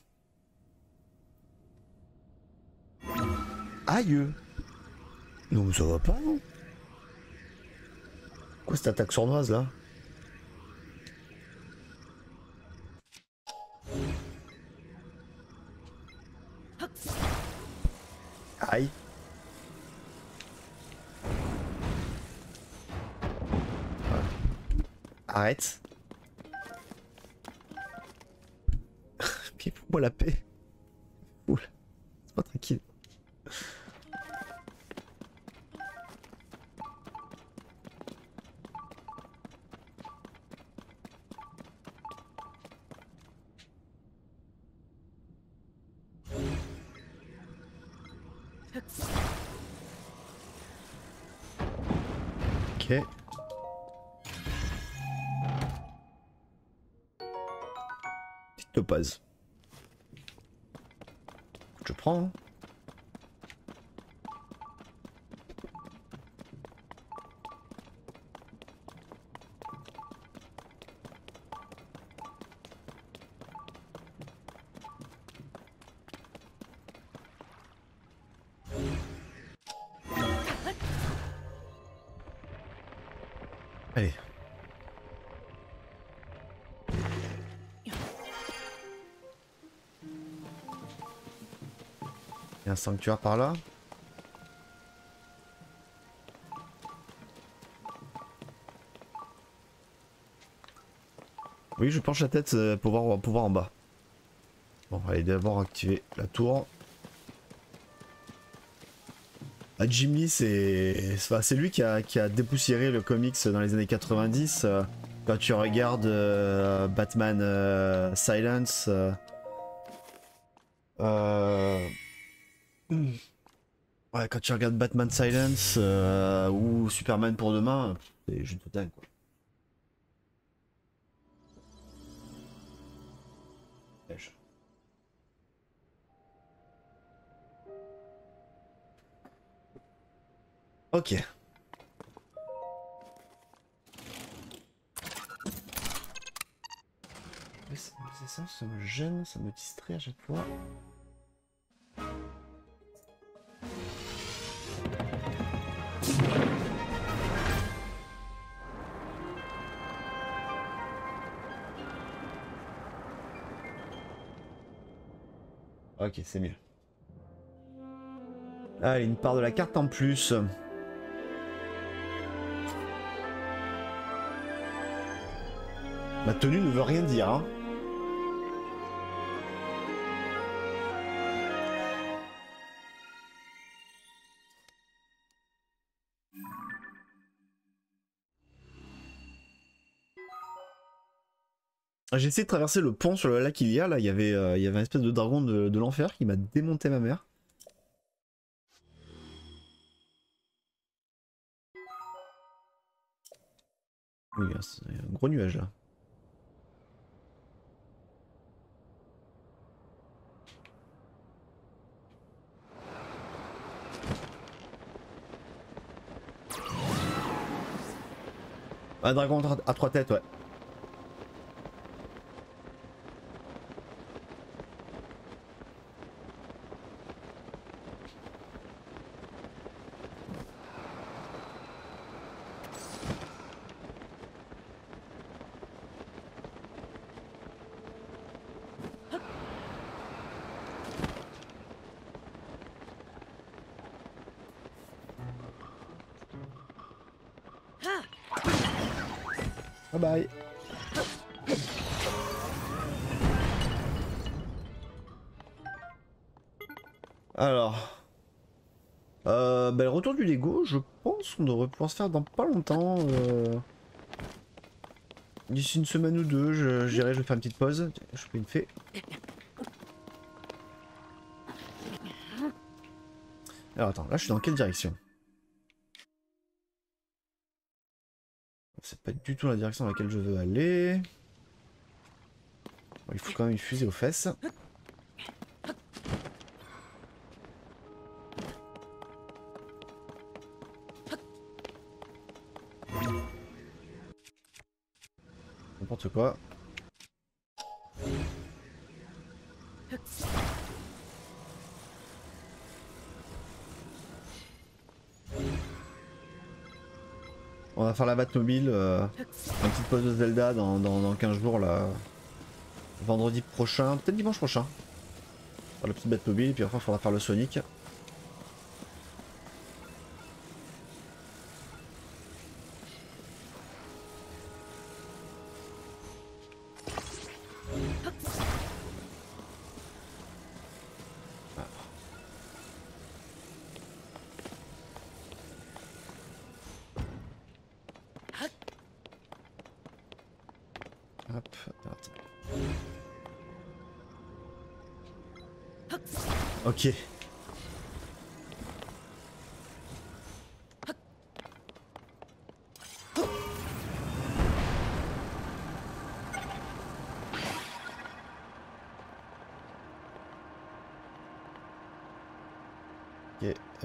Aïe! Non, mais ça va pas, non? Quoi cette attaque sournoise là? Aïe! Arrête! Mais fous-moi la paix! Oula, c'est pas tranquille. Ok. Petite topaz. Je prends. Hein. Allez. Il y a un sanctuaire par là. Oui, je penche la tête pour voir en bas. Bon, allez d'abord activer la tour. Ah, Jim Lee, c'est lui qui a dépoussiéré le comics dans les années 90. Quand tu regardes Batman Silence, ouais, quand tu regardes Batman Silence ou Superman pour demain, c'est juste dingue quoi. Ok. C'est ça me gêne, ça me distrait à chaque fois. Ok, c'est mieux. Allez, une part de la carte en plus. Ma tenue ne veut rien dire, hein. J'ai essayé de traverser le pont sur le lac il y a, là, il y avait un espèce de dragon de l'enfer qui m'a démonté ma mère. Oui, c'est un gros nuage là. Un dragon à 3 têtes, ouais. Bye bye. Alors... le retour du Lego, je pense qu'on devrait pouvoir se faire dans pas longtemps. D'ici une semaine ou deux, je dirais, je vais faire une petite pause. Je fais une fée. Alors attends, là je suis dans quelle direction? C'est pas du tout la direction dans laquelle je veux aller. Bon, il faut quand même une fusée aux fesses. N'importe quoi. On va faire la Batmobile, une petite pause de Zelda dans 15 jours là. Vendredi prochain, peut-être dimanche prochain. On va faire la petite Batmobile et puis après il faudra faire le Sonic. Hop, attends. Ok. Ok, hop.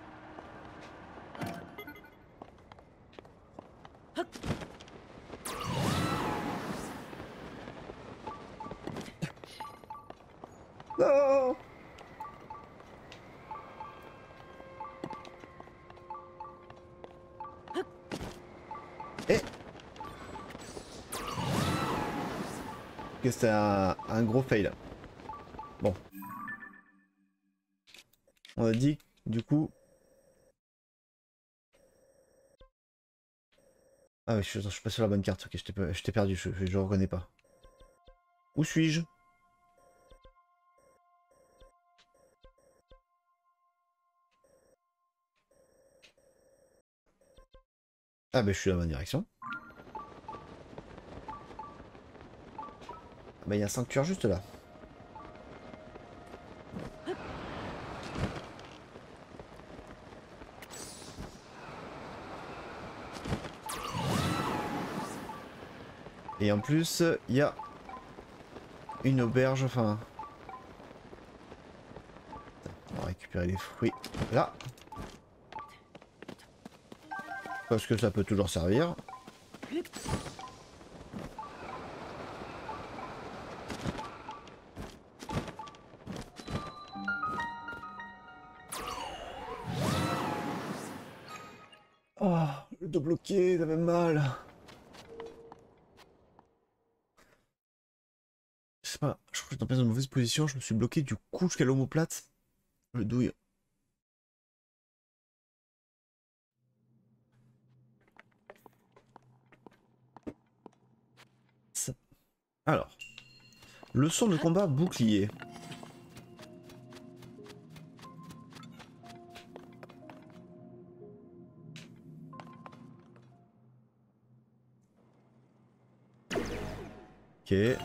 Non. Eh. Ok, c'était un gros fail. Bon. On a dit, du coup... Ah oui, je suis pas sur la bonne carte. Ok, je t'ai perdu, je reconnais pas. Où suis-je? Ah bah je suis dans la bonne direction. Ah bah il y a un sanctuaire juste là. Et en plus, il y a une auberge, enfin... On va récupérer les fruits là. Parce que ça peut toujours servir. Oh, le dos bloqué, ça fait mal. Je sais pas, je crois que j'étais en place dans une mauvaise position, je me suis bloqué du coup jusqu'à l'omoplate. Le douille. Alors, leçon de combat bouclier. Ok.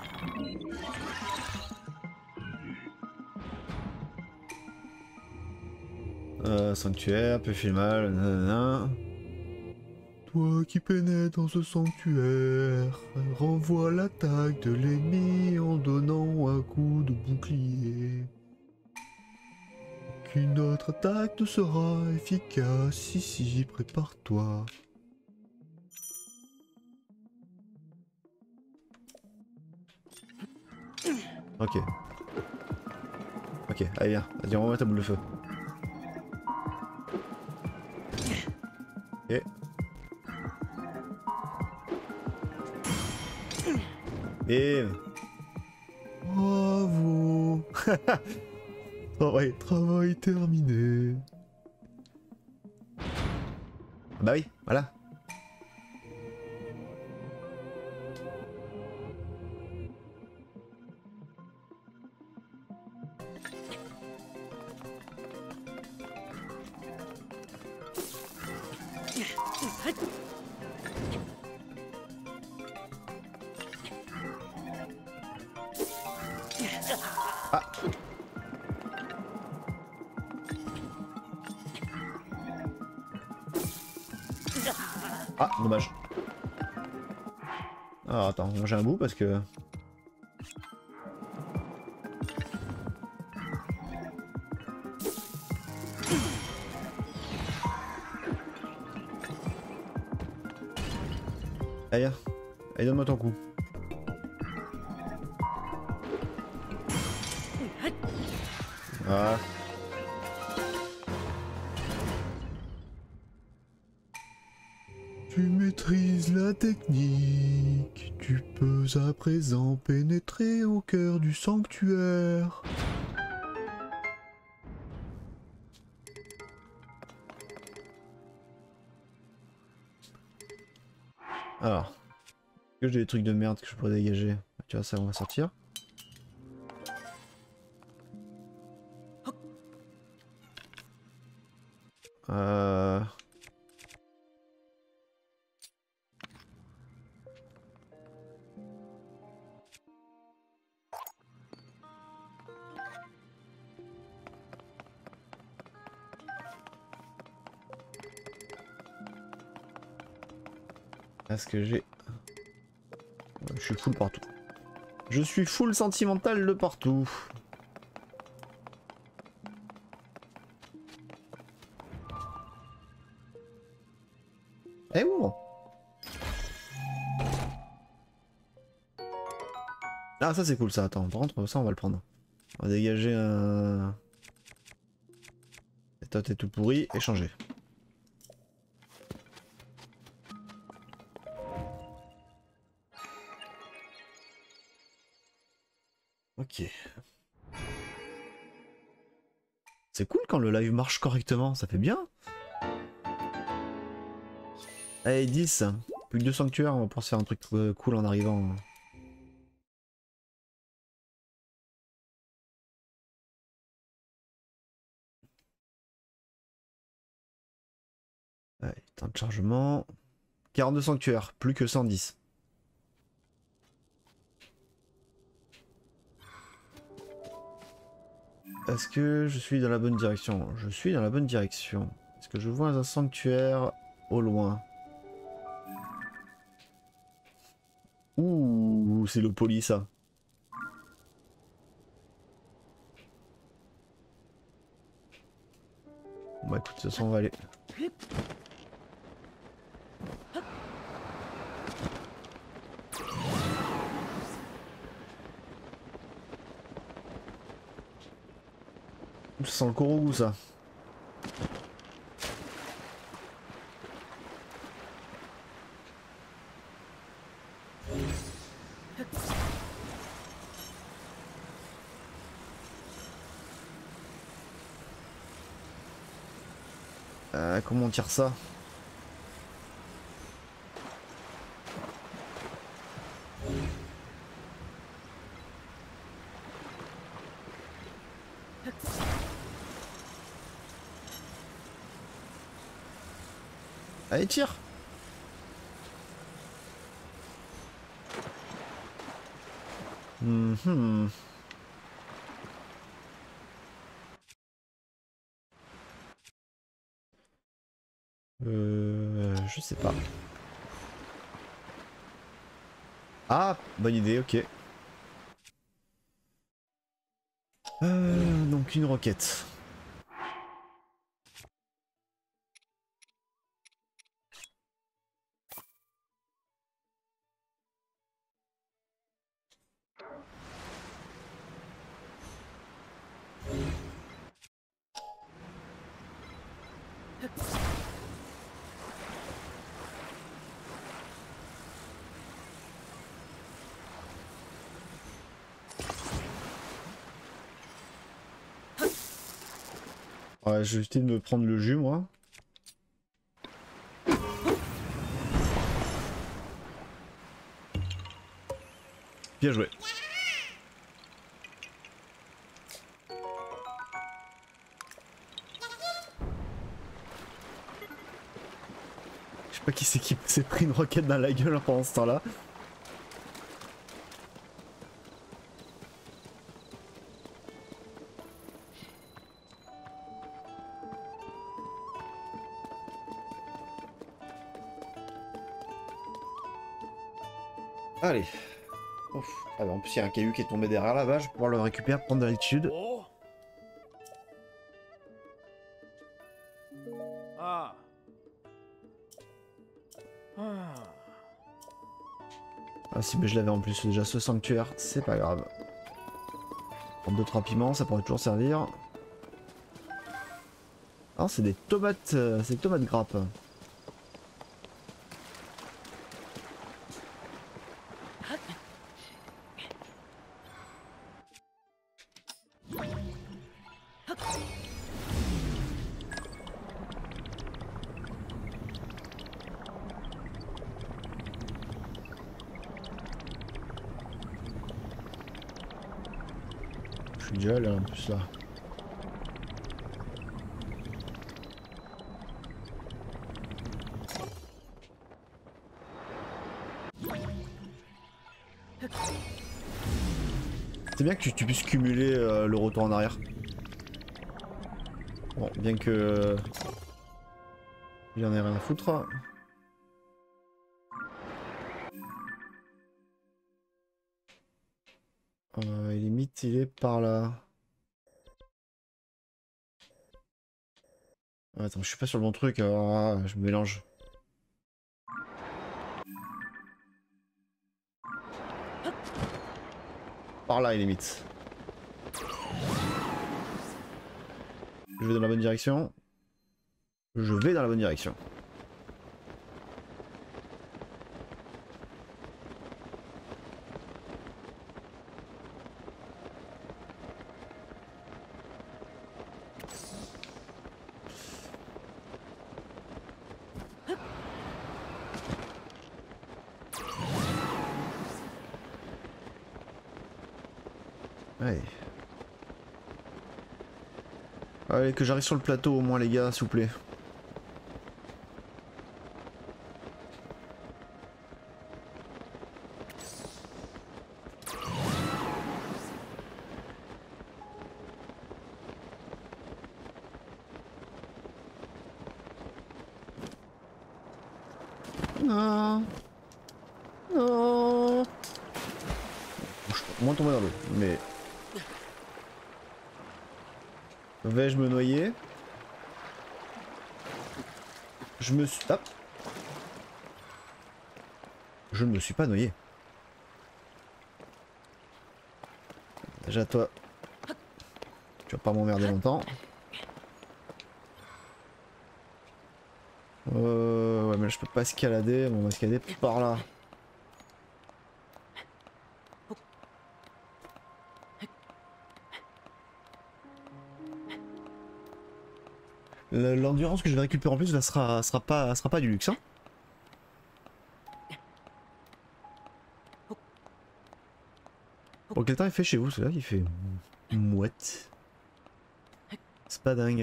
Sanctuaire, peut faire mal, nanana. Toi qui pénètres dans ce sanctuaire, renvoie l'attaque de l'ennemi en donnant un coup de bouclier. Aucune autre attaque ne sera efficace ici, prépare-toi. Ok. Ok, allez viens, vas-y on remet ta boule de feu. Ok. Et... Bravo. Travail terminé. Ah bah oui, voilà. Ah. Ah, dommage. Alors attends, j'ai un bout parce que... Allez, allez, donne-moi ton coup. Voilà. Tu maîtrises la technique, tu peux à présent pénétrer au cœur du sanctuaire. Alors, est-ce que j'ai des trucs de merde que je pourrais dégager? Tu vois, ça on va sortir. Euh... Est-ce que j'ai... Je suis full partout. Je suis full sentimental de partout. Eh bon. Ah ça c'est cool ça, attends, par contre ça on va le prendre. On va dégager un... Toi t'es tout pourri, et changer. Ok. C'est cool quand le live marche correctement, ça fait bien. Allez 10, plus que 2 sanctuaires, on va pouvoir se faire un truc cool en arrivant. Allez, temps de chargement. 42 sanctuaires, plus que 110. Est-ce que je suis dans la bonne direction? Je suis dans la bonne direction. Est-ce que je vois un sanctuaire au loin? Ouh, c'est le poli ça. Bon bah écoute, de toute façon on va aller. Ça sent le Korogu ça. Comment on tire ça? Allez, tire! Mhm. Je sais pas. Ah, bonne idée, ok. Donc une roquette. Ouais, je vais éviter de me prendre le jus, moi. Bien joué. pas qui c'est qui s'est pris une roquette dans la gueule pendant ce temps-là. Allez. Ouf. Ah bah en plus il y a un caillou qui est tombé derrière là-bas, je vais pouvoir le récupérer, prendre de l'altitude. Oh. Ah. Ah. Ah si mais je l'avais en plus déjà ce sanctuaire, c'est pas grave. Prendre 2-3 piments, ça pourrait toujours servir. Ah c'est des tomates, c'est des tomates grappes. Je suis déjà là en plus là. C'est bien que tu puisses cumuler le retour en arrière. Bon, bien que... il en ait rien à foutre. Limite, il est par là. Ah, attends, je suis pas sur le bon truc, je me mélange. Par là, il limite. Je vais dans la bonne direction. Je vais dans la bonne direction. Allez. Allez, que j'arrive sur le plateau au moins les gars, s'il vous plaît. Non. Non. Je suis au moins tombé dans l'eau, mais... vais-je me noyer? Je me suis... Hop. Je ne me suis pas noyé. Déjà toi... tu vas pas m'emmerder longtemps. Ouais mais là, je peux pas escalader, on va escalader par là. L'endurance que je vais récupérer en plus là sera pas du luxe hein. Bon quel temps il fait chez vous celui-là? Il fait mouette. C'est pas dingue.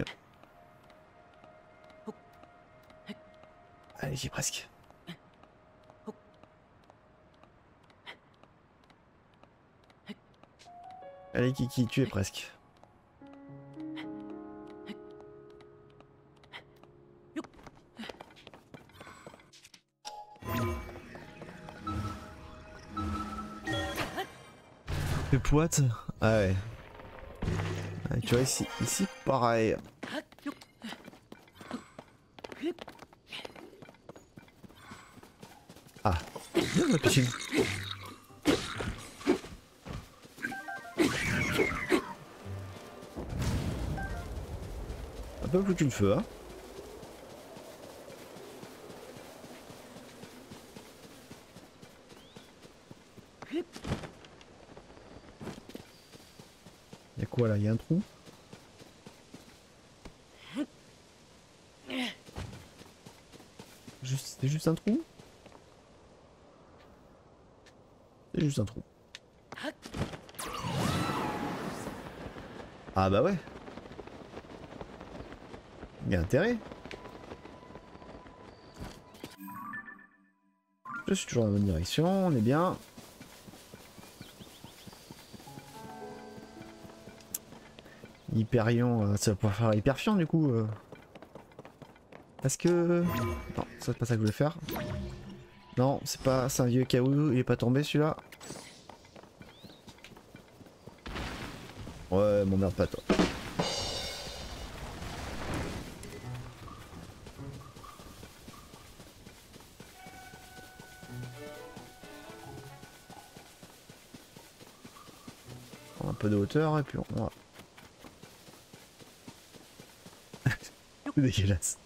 Allez j'y ai presque. Allez Kiki, tu es presque. Le poite. Ah ouais. Ah, tu vois ici pareil. Ah, la piscine. Un peu foutu le feu hein. Y'a quoi là? Y'a un trou? C'est juste un trou? C'est juste un trou. Ah bah ouais. Y'a intérêt. Je suis toujours dans la bonne direction, on est bien. Hyperion, ça va pouvoir faire Hyperfion du coup. Est-ce que... Non, c'est pas ça que je voulais faire. Non, c'est pas... C'est un vieux caoutchouc, il est pas tombé celui-là. Ouais, m'emmerde pas toi. Un peu de hauteur et puis on va... C'est dégueulasse.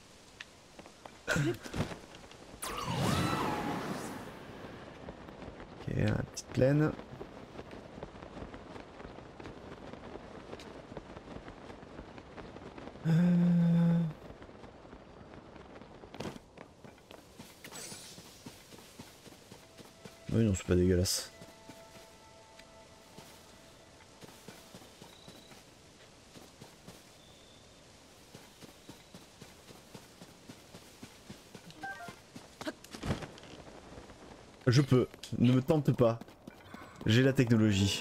Ok, la petite plaine. Oui non, c'est pas dégueulasse. Je peux, ne me tente pas. J'ai la technologie.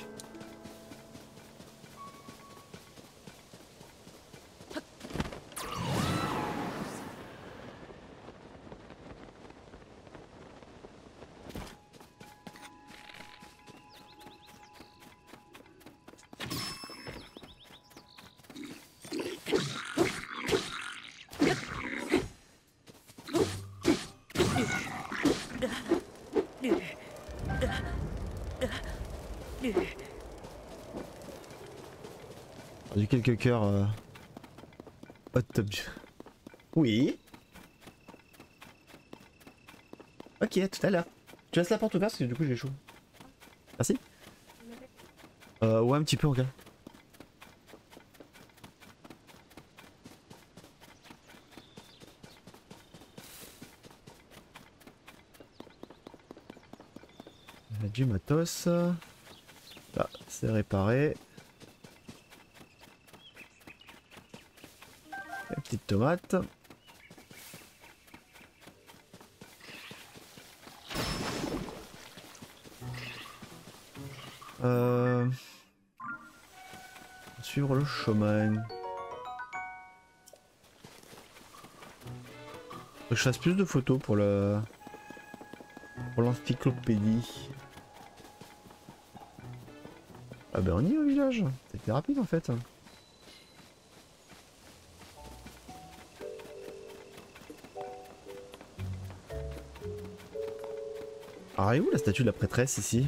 J'ai quelques cœurs. Hot top. Oui. Ok, à tout à l'heure. Tu laisses la porte ouverte parce que du coup j'ai chaud. Merci. Ouais, un petit peu, regarde. On a du matos. Là, c'est réparé. La petite tomate. Suivre le chemin. Je fasse plus de photos pour le... pour l'encyclopédie. Ah ben on y est au village. C'était rapide en fait. Alors elle est où la statue de la prêtresse ici?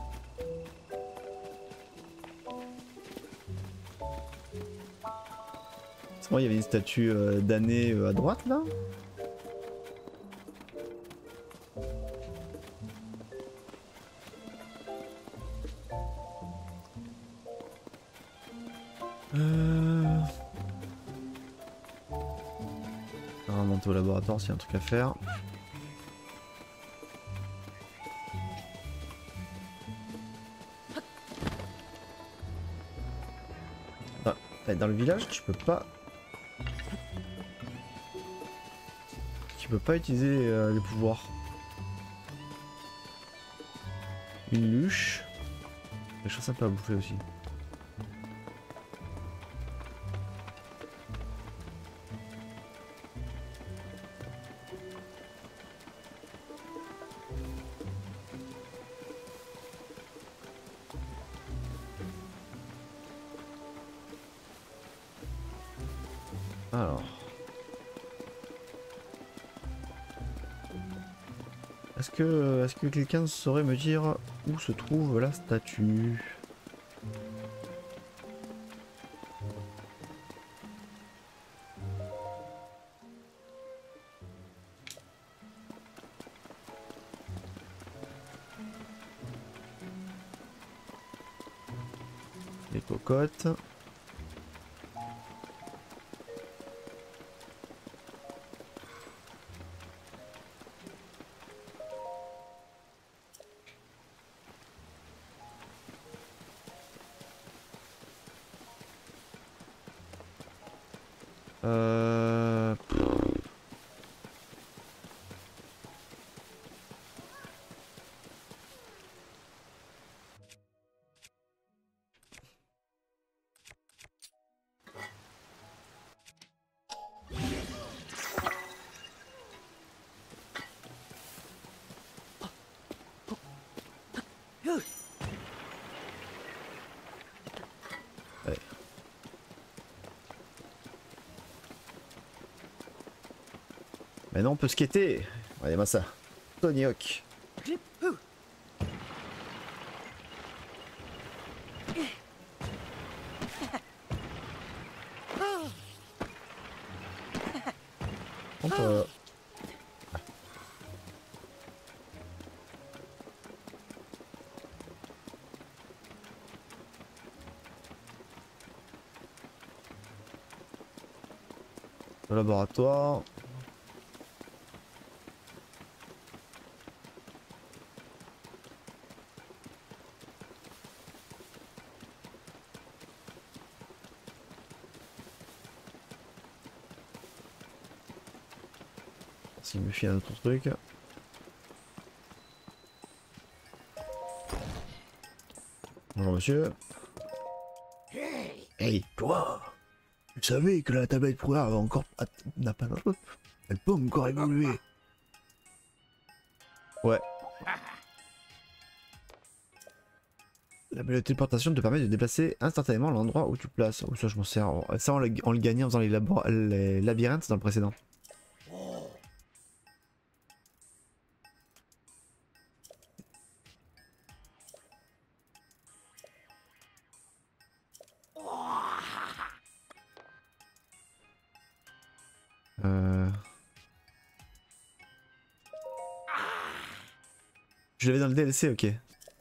C'est bon, il y avait une statue d'année à droite là. On va monter au laboratoire s'il y a un truc à faire. Dans le village, tu peux pas utiliser les pouvoirs. Une luche. Des choses sympas à bouffer aussi. Alors. Est-ce que quelqu'un saurait me dire où se trouve la statue? Les cocottes. Maintenant on peut skater. Regardez-moi ça. Tony Hawk. On peut... Le laboratoire. S'il me file un autre truc. Bonjour monsieur. Hey, toi! Tu savais que la tablette programme encore n'a pas elle peut encore évoluer. Ouais. La téléportation te permet de déplacer instantanément l'endroit où tu places. Oh, ça je m'en sers. Ça on le gagnait en faisant les labyrinthes dans le précédent. Je l'avais dans le DLC, ok.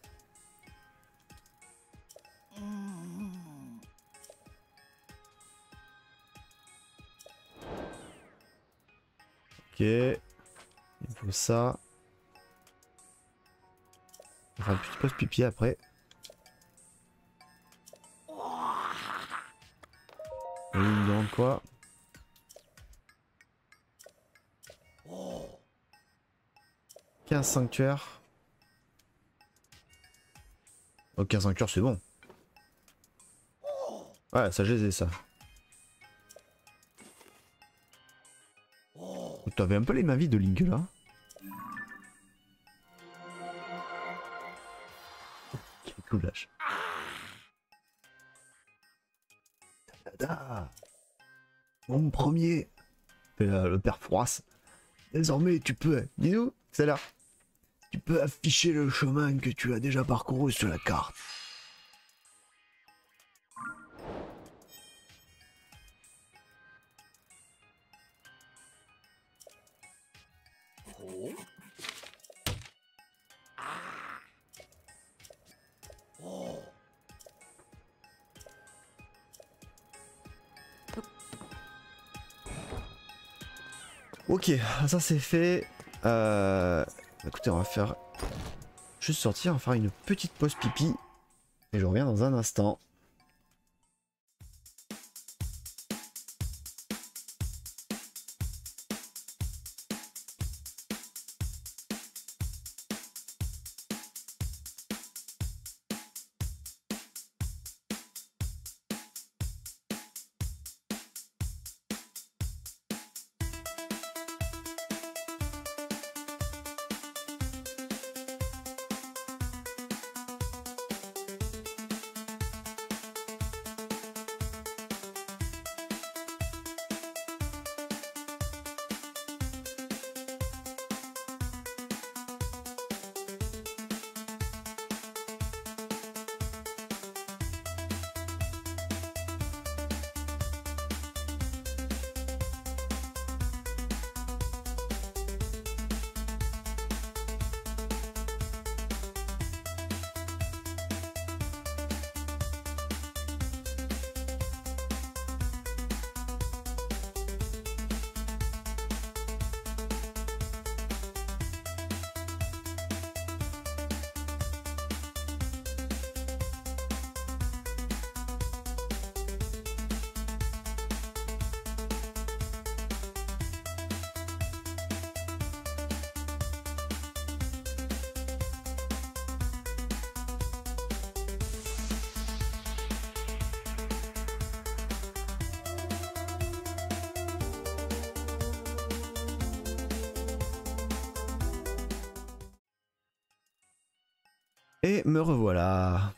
Ok. Il faut ça. On va faire une petite pause pipi après. Et il me demande quoi? 15 sanctuaires. Ok, 15 sanctuaires c'est bon. Ouais, ça je les ai ça. T'avais un peu les mains vides de Link là. Quel coulage. Tada. Mon premier. Le père Froisse. Désormais tu peux. Dis-nous, c'est là. Tu peux afficher le chemin que tu as déjà parcouru sur la carte. Ok, ça c'est fait. Écoutez, on va faire juste sortir, on va faire une petite pause pipi. Et je reviens dans un instant. Et me revoilà.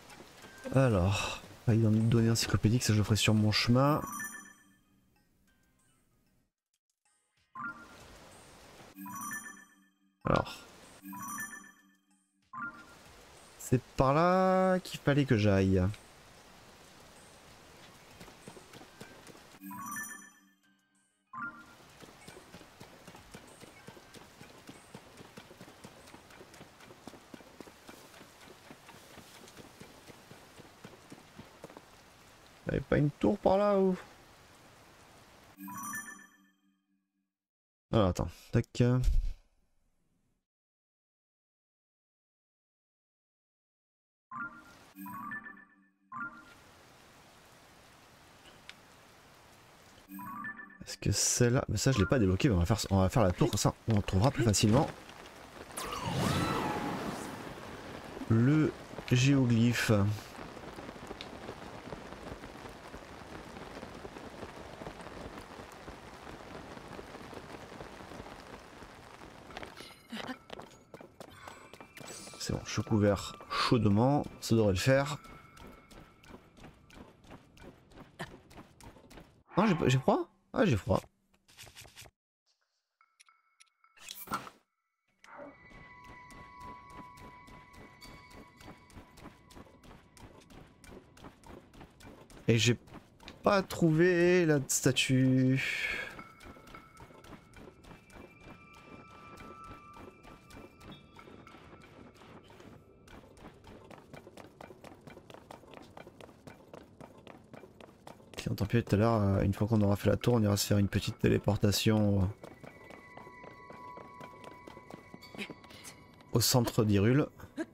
Alors, il y a une donnée encyclopédique, ça je le ferai sur mon chemin. Alors. C'est par là qu'il fallait que j'aille. Y'avait pas une tour par là ou... Alors attends, tac. Est-ce que celle-là... Mais ça je l'ai pas débloqué, mais on va faire la tour, comme ça on trouvera plus facilement. Le géoglyphe. C'est bon, je suis couvert chaudement, ça devrait le faire. Non, j'ai froid? Ah, j'ai froid. Et j'ai pas trouvé la statue. Tant pis, tout à l'heure, une fois qu'on aura fait la tour, on ira se faire une petite téléportation au centre d'Hyrule.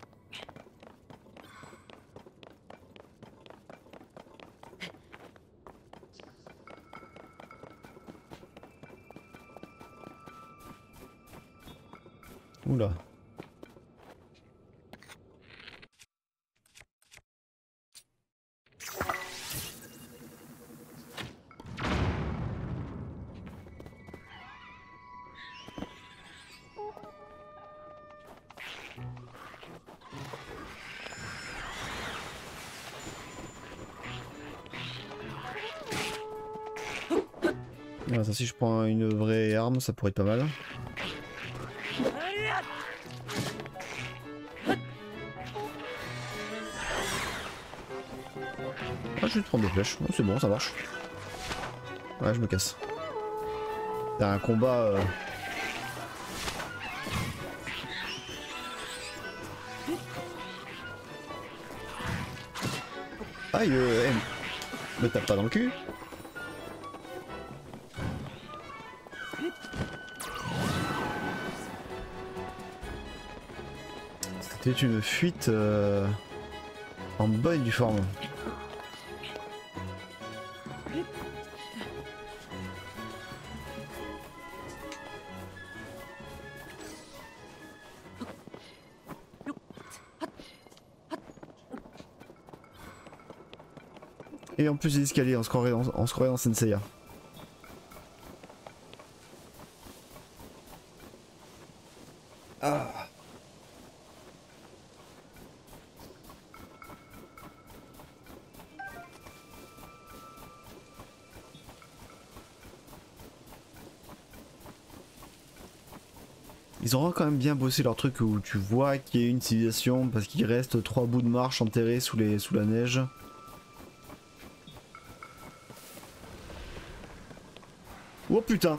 Oula. Ah, ça, si je prends une vraie arme, ça pourrait être pas mal. Ah, je vais prendre des flèches. Oh, c'est bon, ça marche. Ouais, je me casse. C'est un combat. Aïe, me tape pas dans le cul. C'était une fuite en bonne et due forme. Et en plus des escaliers, on se croirait dans Senseiya. Ah. Ils auront quand même bien bossé leur truc où tu vois qu'il y a une civilisation parce qu'il reste 3 bouts de marche enterrés sous la neige. Oh putain!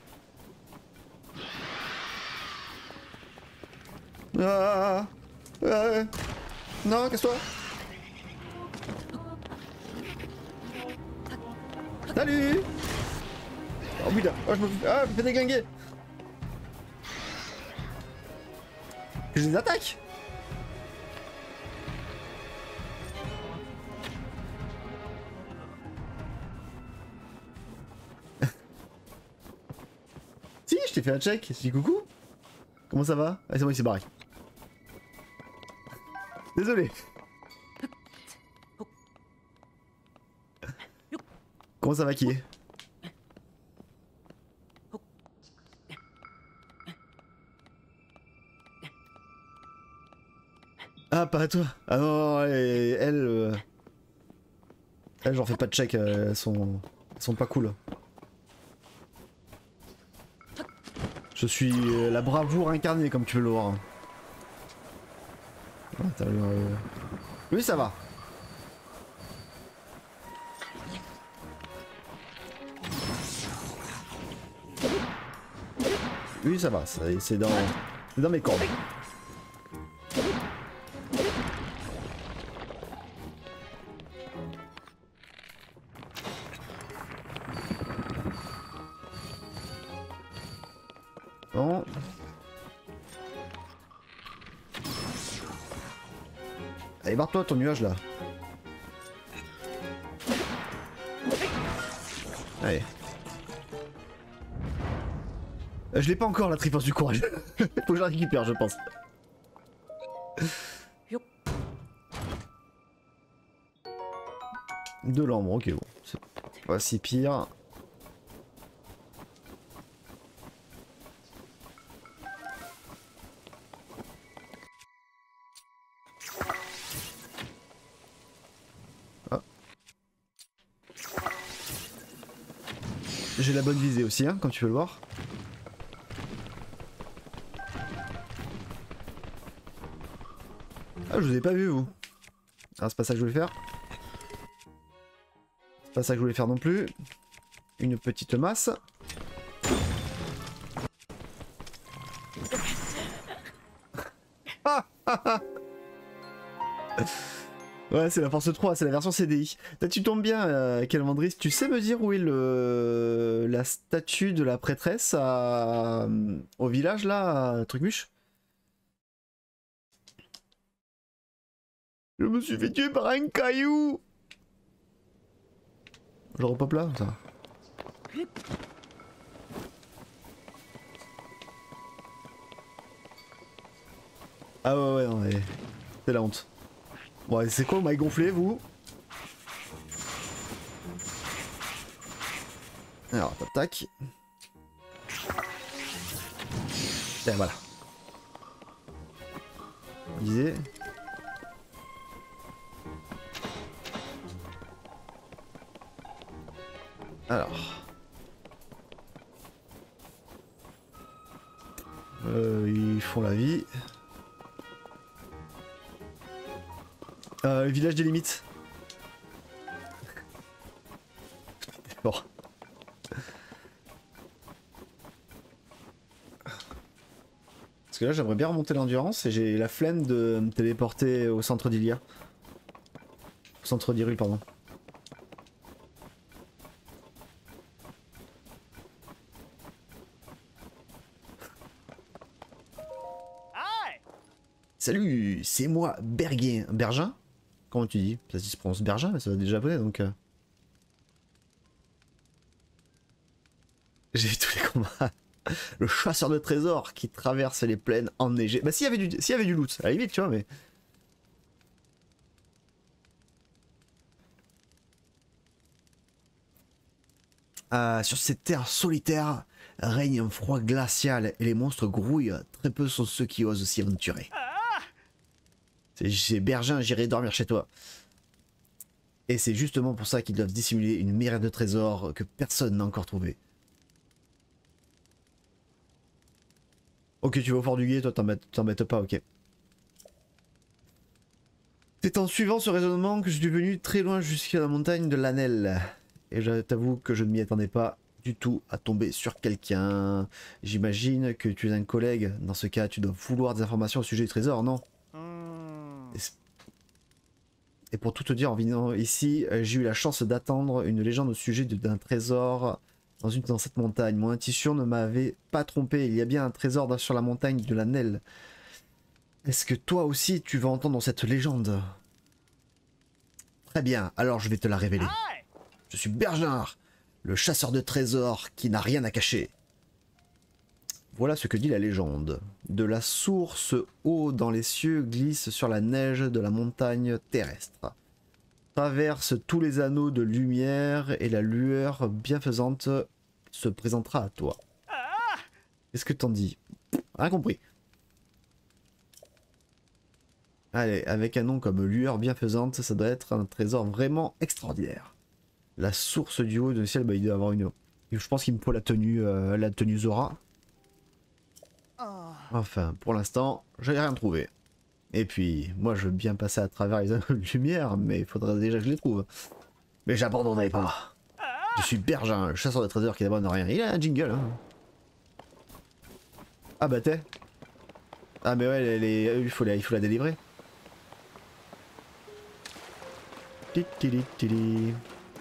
Ah, non, casse-toi! Salut! Oh putain! Oh, je me fais déglinguer! Je les attaque! Si, je t'ai fait un check, je dis coucou. Comment ça va? Ah, c'est bon, il s'est barré. Désolé. Comment ça va, qui est? Ah, pas à toi. Ah non, elle, j'en fais pas de check, elles sont pas cool. Je suis la bravoure incarnée comme tu veux le voir. Oui, ça va. Oui, ça va, c'est dans mes cordes. Bon. Allez, barre-toi ton nuage là. Allez. Je l'ai pas encore la triforce du courage. Faut que je la récupère, je pense. De l'ambre, ok, bon. C'est pas si pire. Ah. J'ai la bonne visée aussi, hein, comme tu peux le voir. Ah, je vous ai pas vu, vous. Ah, c'est pas ça que je voulais faire. C'est pas ça que je voulais faire non plus. Une petite masse. Ouais, c'est la force 3, c'est la version CDI. Là, tu tombes bien, Calvandris. Tu sais me dire où est la statue de la prêtresse au village, là, à Trucmuche? Je me suis fait tuer par un caillou. Je repop là, ça. Ah ouais, non mais... C'est la honte. Bon, c'est quoi, vous m'avez gonflé, vous? Alors, tac tac. Et voilà. On disait... Alors... ils font la vie. Le village des limites. Bon. Parce que là j'aimerais bien remonter l'endurance et j'ai la flemme de me téléporter au centre d'Ilia. Au centre d'Hyrule, pardon. Salut, c'est moi, Bergin. Bergin? Comment tu dis? Ça se prononce Bergin, mais ça va être japonais donc... J'ai vu tous les combats. Le chasseur de trésors qui traverse les plaines enneigées. Bah s'il y avait du loot, à la limite, tu vois, mais... sur cette terre solitaire règne un froid glacial et les monstres grouillent. Très peu sont ceux qui osent s'y aventurer. C'est Bergin, j'irai dormir chez toi. Et c'est justement pour ça qu'ils doivent dissimuler une myriade de trésors que personne n'a encore trouvé. Ok, tu vas au fort du guet, toi t'embêtes pas, ok. C'est en suivant ce raisonnement que je suis venu très loin jusqu'à la montagne de l'Anel. Et je t'avoue que je ne m'y attendais pas du tout à tomber sur quelqu'un. J'imagine que tu es un collègue. Dans ce cas, tu dois vouloir des informations au sujet du trésor, non? Et pour tout te dire, en venant ici, j'ai eu la chance d'attendre une légende au sujet d'un trésor dans cette montagne. Mon intuition ne m'avait pas trompé. Il y a bien un trésor sur la montagne de la Nelle. Est-ce que toi aussi tu vas entendre cette légende? Très bien, alors je vais te la révéler. Je suis Bergin, le chasseur de trésors qui n'a rien à cacher. Voilà ce que dit la légende. De la source haut dans les cieux glisse sur la neige de la montagne terrestre. Traverse tous les anneaux de lumière et la lueur bienfaisante se présentera à toi. Qu'est-ce que t'en dis? Rien compris. Allez, avec un nom comme lueur bienfaisante, ça doit être un trésor vraiment extraordinaire. La source du haut du ciel, bah, il doit avoir une... Je pense qu'il me faut la tenue Zora. Enfin, pour l'instant, j'ai rien trouvé. Et puis, moi je veux bien passer à travers les anneaux de lumière, mais il faudrait déjà que je les trouve. Mais j'abandonnerai pas. Je suis Bergin, le chasseur de trésors qui n'abandonne rien. Il a un jingle, hein. Ah bah t'es. Ah mais ouais, il faut la délivrer. Titili.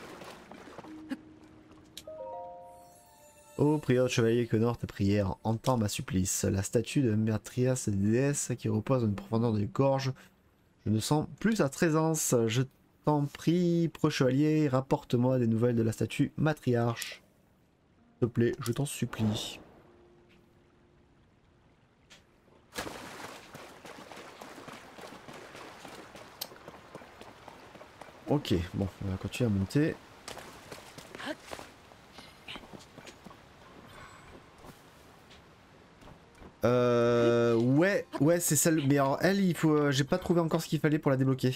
Ô prieur de chevalier que honore ta prière, entends ma supplice. La statue de Matrias, déesse qui repose dans une profondeur de gorge. Je ne sens plus sa présence. Je t'en prie, pro chevalier, rapporte-moi des nouvelles de la statue matriarche. S'il te plaît, je t'en supplie. Ok, bon, on va continuer à monter. Ouais, c'est celle. Mais alors, elle, il faut. J'ai pas trouvé encore ce qu'il fallait pour la débloquer.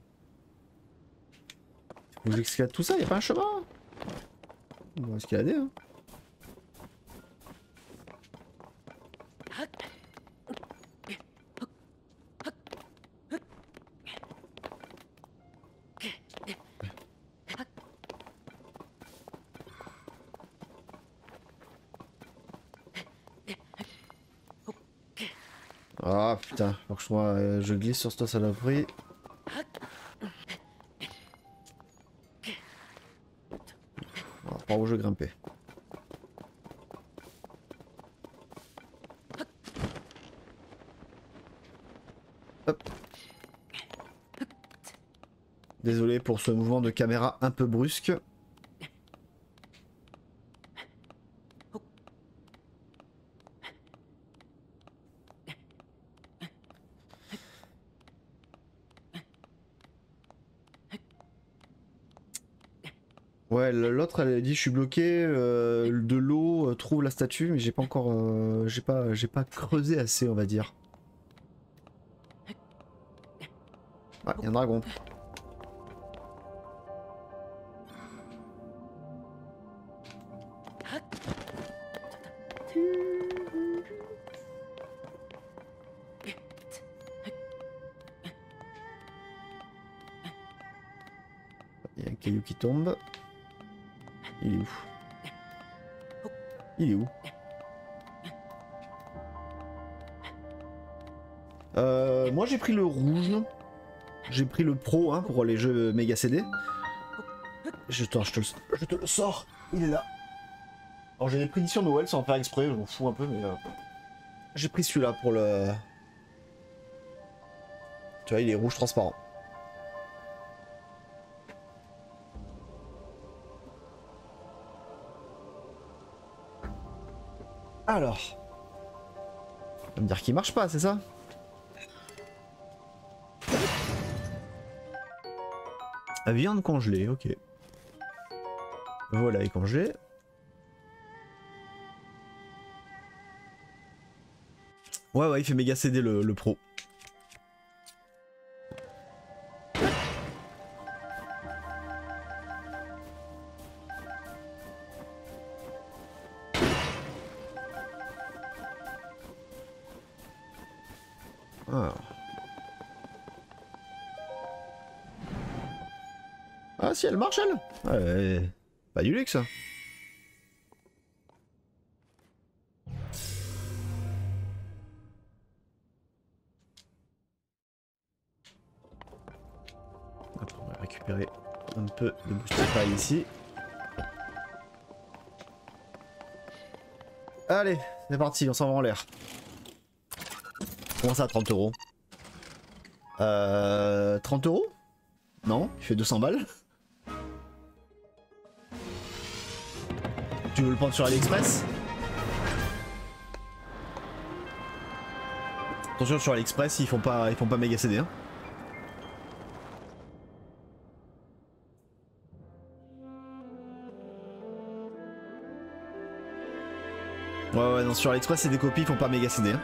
Faut que j'escalade tout ça, y a pas un chemin? On va escalader, hein. Ah putain, faut que je glisse sur cette saloperie. Alors, par où je grimpais. Hop. Désolé pour ce mouvement de caméra un peu brusque. Ouais, l'autre elle a dit je suis bloqué, de l'eau, trouve la statue, mais j'ai pas encore, j'ai pas creusé assez on va dire. Ah, y a un dragon. Il y a un caillou qui tombe. Il est où? Il est où? Moi j'ai pris le rouge. J'ai pris le pro hein, pour les jeux méga CD. Je te le sors. Il est là. Alors j'ai des prédictions Noël sans faire exprès, je m'en fous un peu mais... J'ai pris celui-là pour le... Tu vois, il est rouge transparent. Alors... On va me dire qu'il marche pas, c'est ça? Viande congelée, ok. Voilà, est congelé. Ouais, il fait méga CD le pro. Ah. Ah si, elle marche elle. Ouais, pas du luxe. Attends, on va récupérer un peu de booster paille ici. Allez, c'est parti, on s'en va en l'air. Comment ça, 30 euros? 30 euros? Non, il fait 200 balles. Tu veux le prendre sur AliExpress? Attention, sur AliExpress, ils font pas méga CD. Hein. Ouais, non, sur AliExpress, c'est des copies, ils font pas méga CD. Hein.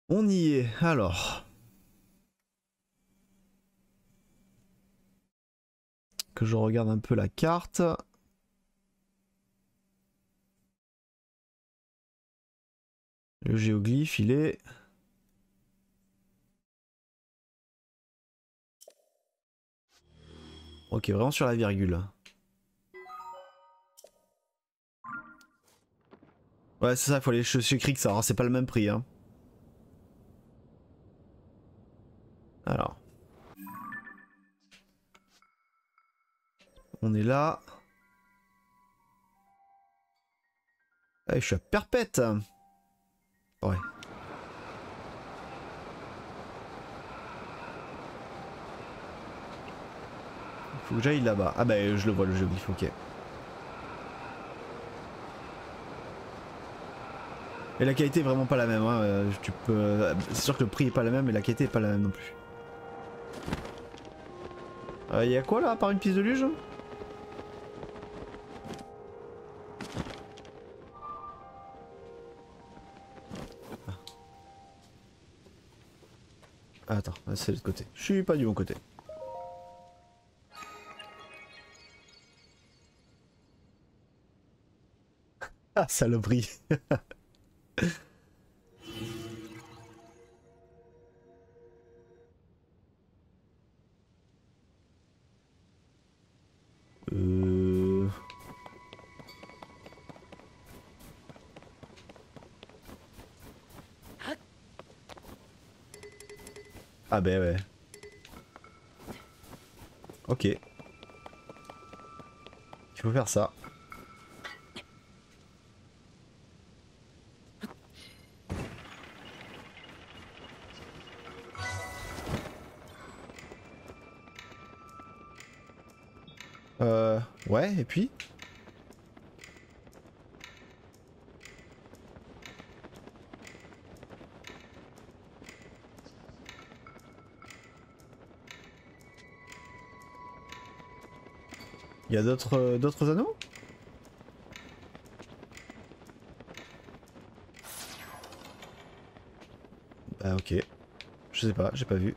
On y est, alors. Que je regarde un peu la carte. Le géoglyphe, il est... Ok, vraiment sur la virgule. Ouais, c'est ça, il faut aller chez Crick, ça, c'est pas le même prix. Hein. Alors. On est là. Ah, je suis à Perpète. Ouais. Faut que j'aille là-bas. Ah bah je le vois le géoglyphe, ok. Et la qualité est vraiment pas la même. Hein. Tu peux... C'est sûr que le prix est pas la même et la qualité est pas la même non plus. Y a quoi là à part une piste de luge? Ah, attends, c'est de l'autre côté. Je suis pas du bon côté. Ah, saloperie. euh... Ah bah ouais. Ok. Il faut faire ça. Ouais, et puis? Il y a d'autres anneaux? Bah ok. Je sais pas, j'ai pas vu.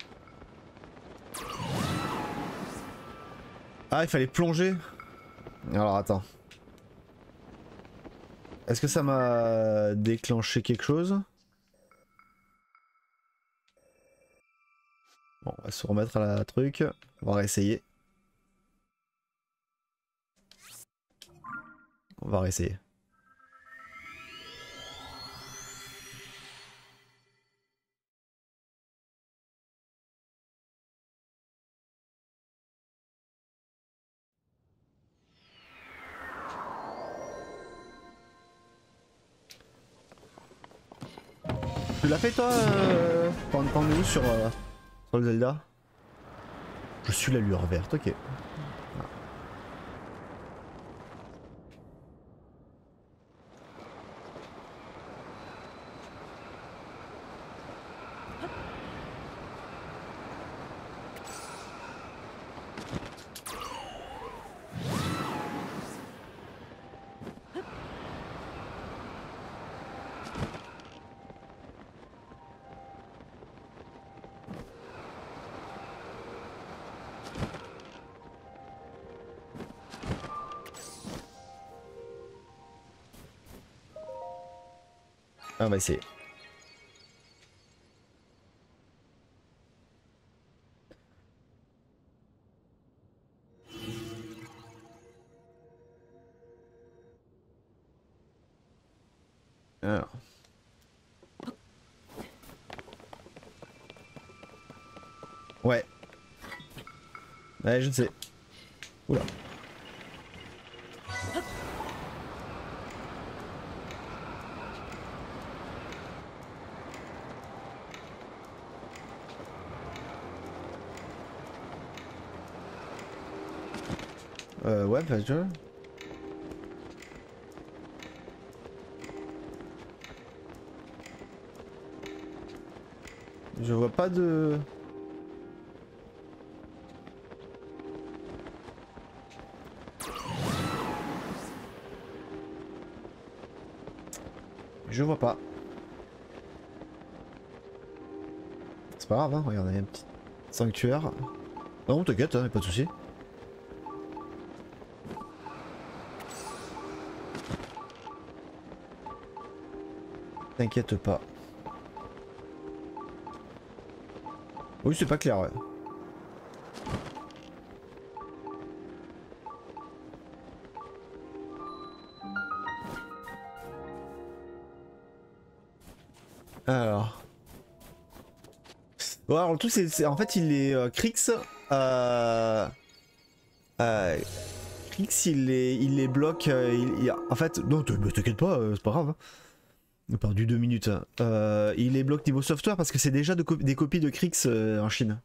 Ah, il fallait plonger. Alors attends. Est-ce que ça m'a déclenché quelque chose? Bon, on va se remettre à la truc. On va réessayer. On va réessayer. Tu l'as fait toi quand on est où sur le Zelda? Je suis la lueur verte, ok. Ah, on va essayer. Alors. Ouais. Ouais, je ne sais. Oula. Ouais, bah je... Je vois pas de... Je vois pas. C'est pas grave, hein, regardez, un petit sanctuaire. Non, t'inquiète, hein, pas de soucis. T'inquiète pas. Oui, c'est pas clair, ouais. Alors. Ouais, alors le truc c'est en fait il est Krix Krix il les bloque en fait non t'inquiète pas c'est pas grave hein. On a perdu 2 minutes hein. Il les bloque niveau software parce que c'est déjà des copies de Krix en Chine.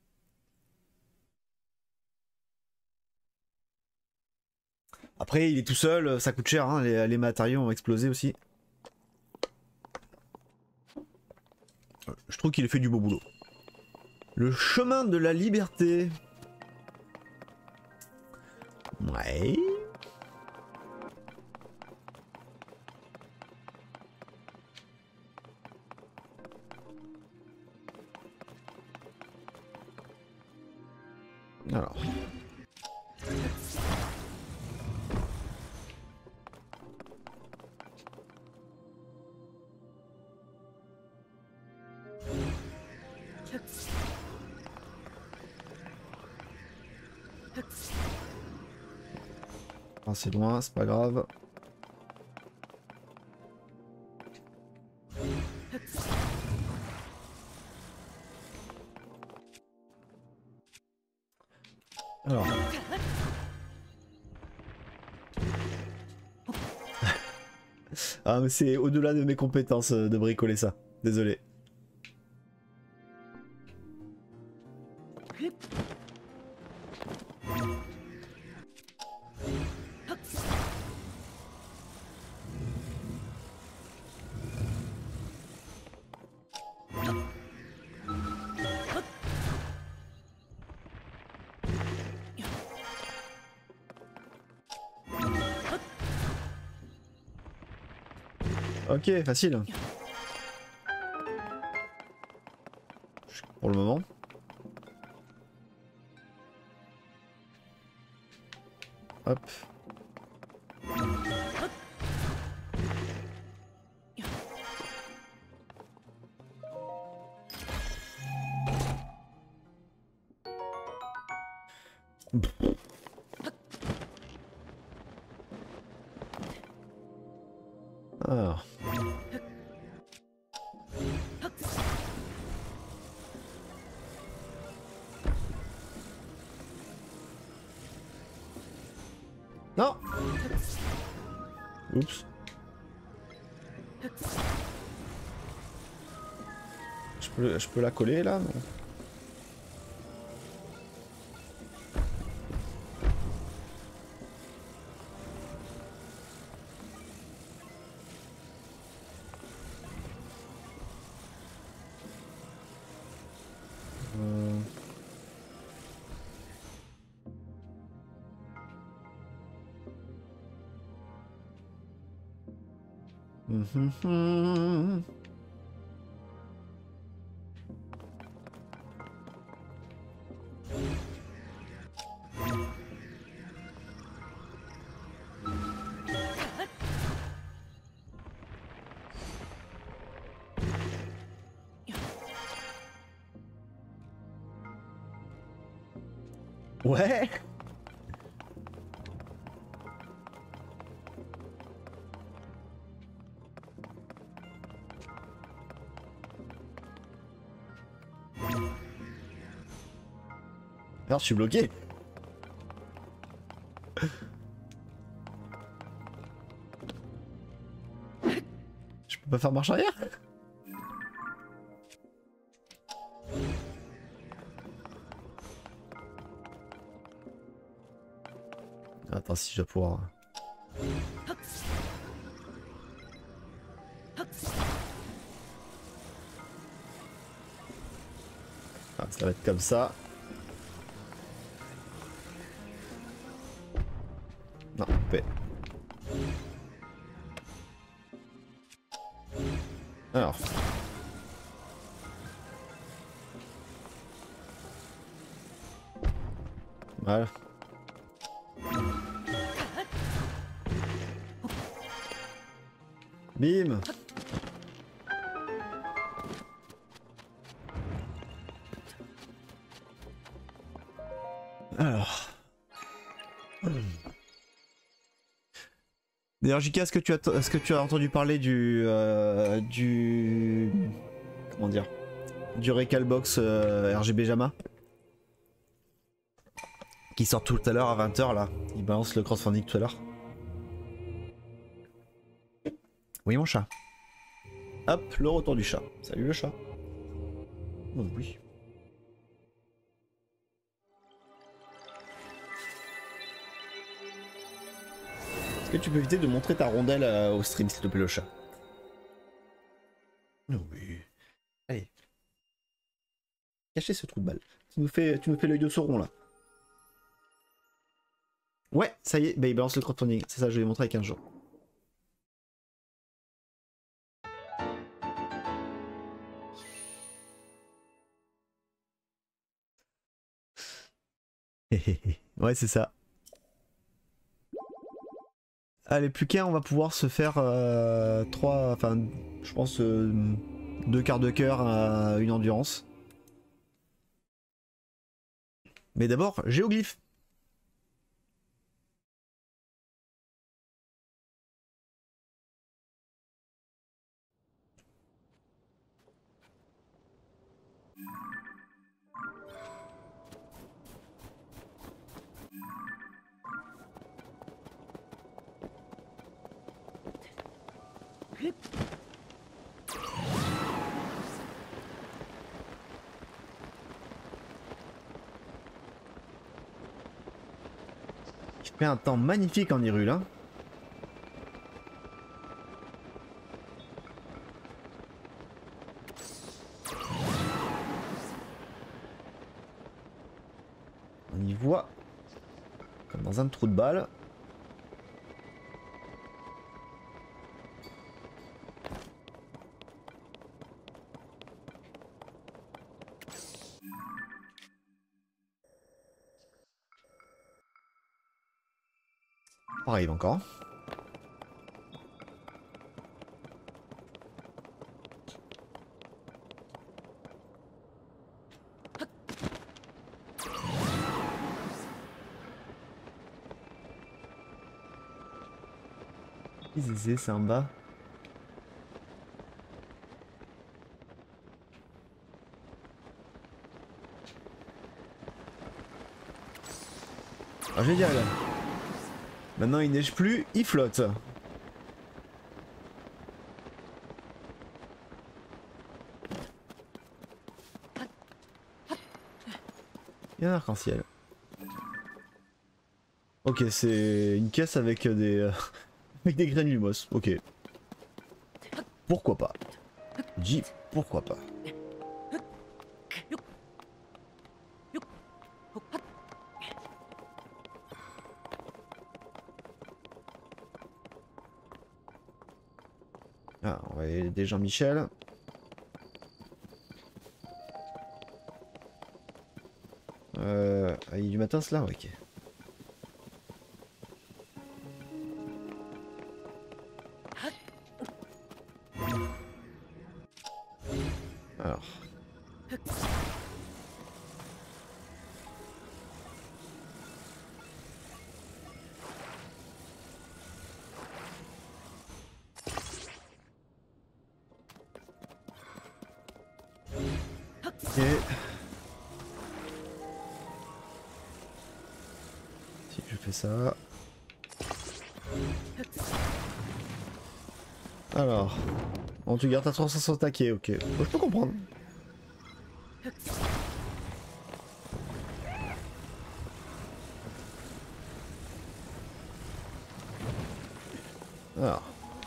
Après il est tout seul, ça coûte cher hein, les matériaux ont explosé aussi. Je trouve qu'il a fait du beau boulot. Le chemin de la liberté. Ouais. Alors. Ah, c'est loin, c'est pas grave. Alors. Ah mais c'est au-delà de mes compétences de bricoler ça. Désolé. Ok, facile. Pour le moment. Hop. Alors. Non. Oups. Je peux la coller là non. Ouais. Alors je suis bloqué. Je peux pas faire marche arrière. Attends si je dois pouvoir. Ah, ça va être comme ça. Non, paix. Alors. Voilà. Bim. Alors. D'ailleurs, JK, est-ce que tu as entendu parler comment dire, du Recalbox RGB JAMA qui sort tout à l'heure à 20h là. Il balance le crowdfunding tout à l'heure. Oui, mon chat. Hop, le retour du chat. Salut le chat. Oh, oui. Est-ce que tu peux éviter de montrer ta rondelle au stream, s'il te plaît, le chat? Oh, oui. Allez. Cachez ce trou de balle. Tu nous fais l'œil de Sauron là. Ouais, ça y est, bah il balance le crowdfunding. C'est ça, je vais montrer avec 15 jours. Ouais, c'est ça. Allez, plus qu'un, on va pouvoir se faire 3, enfin, je pense 2 quarts de cœur à une endurance. Mais d'abord, géoglyphe. Il fait un temps magnifique en Hyrule, hein. On y voit comme dans un trou de balle. On arrive encore. Zézé, c'est en bas. Ah, génial. Maintenant il neige plus, il flotte. Il y a un arc-en-ciel. Ok, c'est une caisse avec des avec des graines lumos. Ok. Pourquoi pas? Dis pourquoi pas. Ah, on va aider Jean-Michel. Il y a du matin cela? Ouais, ok. Alors. Ok. Si je fais ça. Alors. Bon, tu gardes ta 360 taquet, ok. Bon, je peux comprendre. Alors.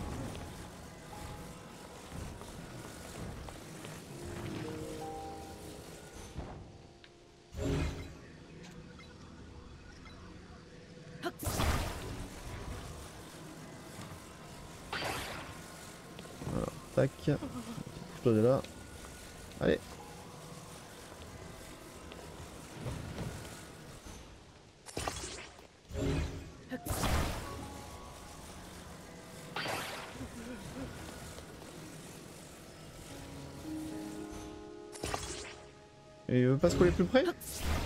Tac. Explose là. Allez. Et il veut pas se coller plus près?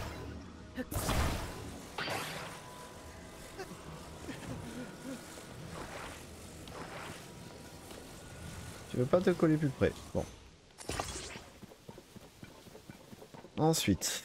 Tu veux pas te coller plus près? Bon. Ensuite.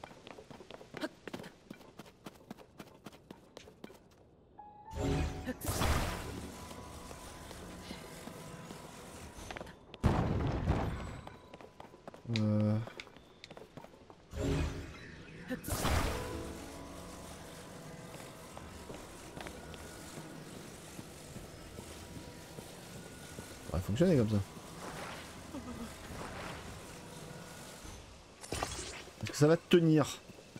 Ça va fonctionner comme ça. Est-ce que ça va tenir?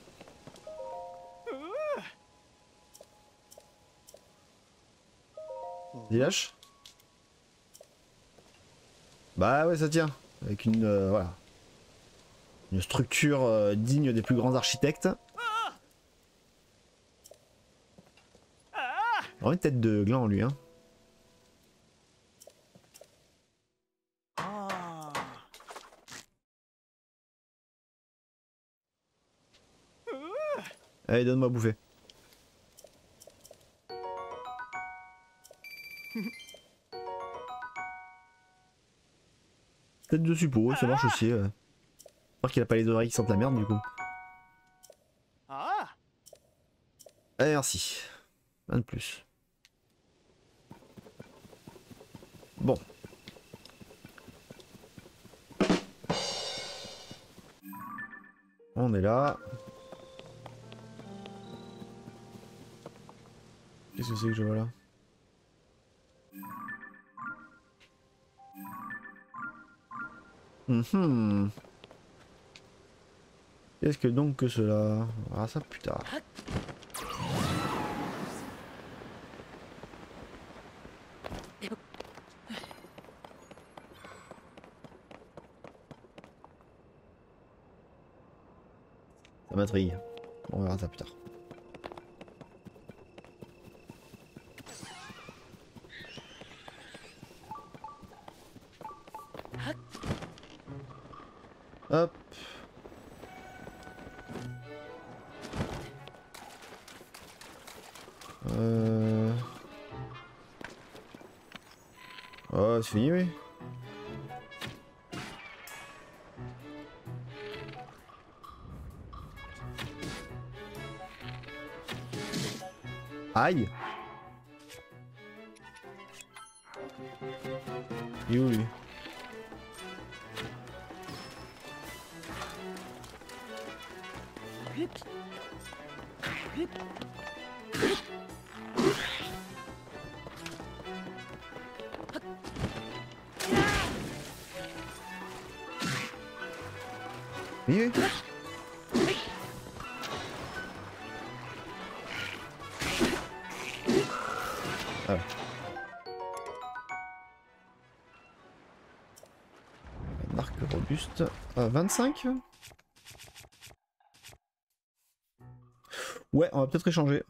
Il lâche? Bah ouais, ça tient. Avec une voilà. Une structure digne des plus grands architectes. Vraiment une tête de gland lui, hein. Allez, donne-moi à bouffer. Tête de suppos, ça marche aussi. J'espère qu'il a pas les oreilles qui sentent la merde du coup. Allez, merci. Un de plus. Bon. On est là. Qu'est-ce que c'est que je vois là? Qu'est-ce que donc que cela? Ah ça plus tard. Ça m'intrigue. On verra ça plus tard. Hop. Oh, c'est fini, oui. Aïe. Il est où lui? Oui, oui. Ah. Un arc robuste. 25. Ouais, on va peut-être échanger.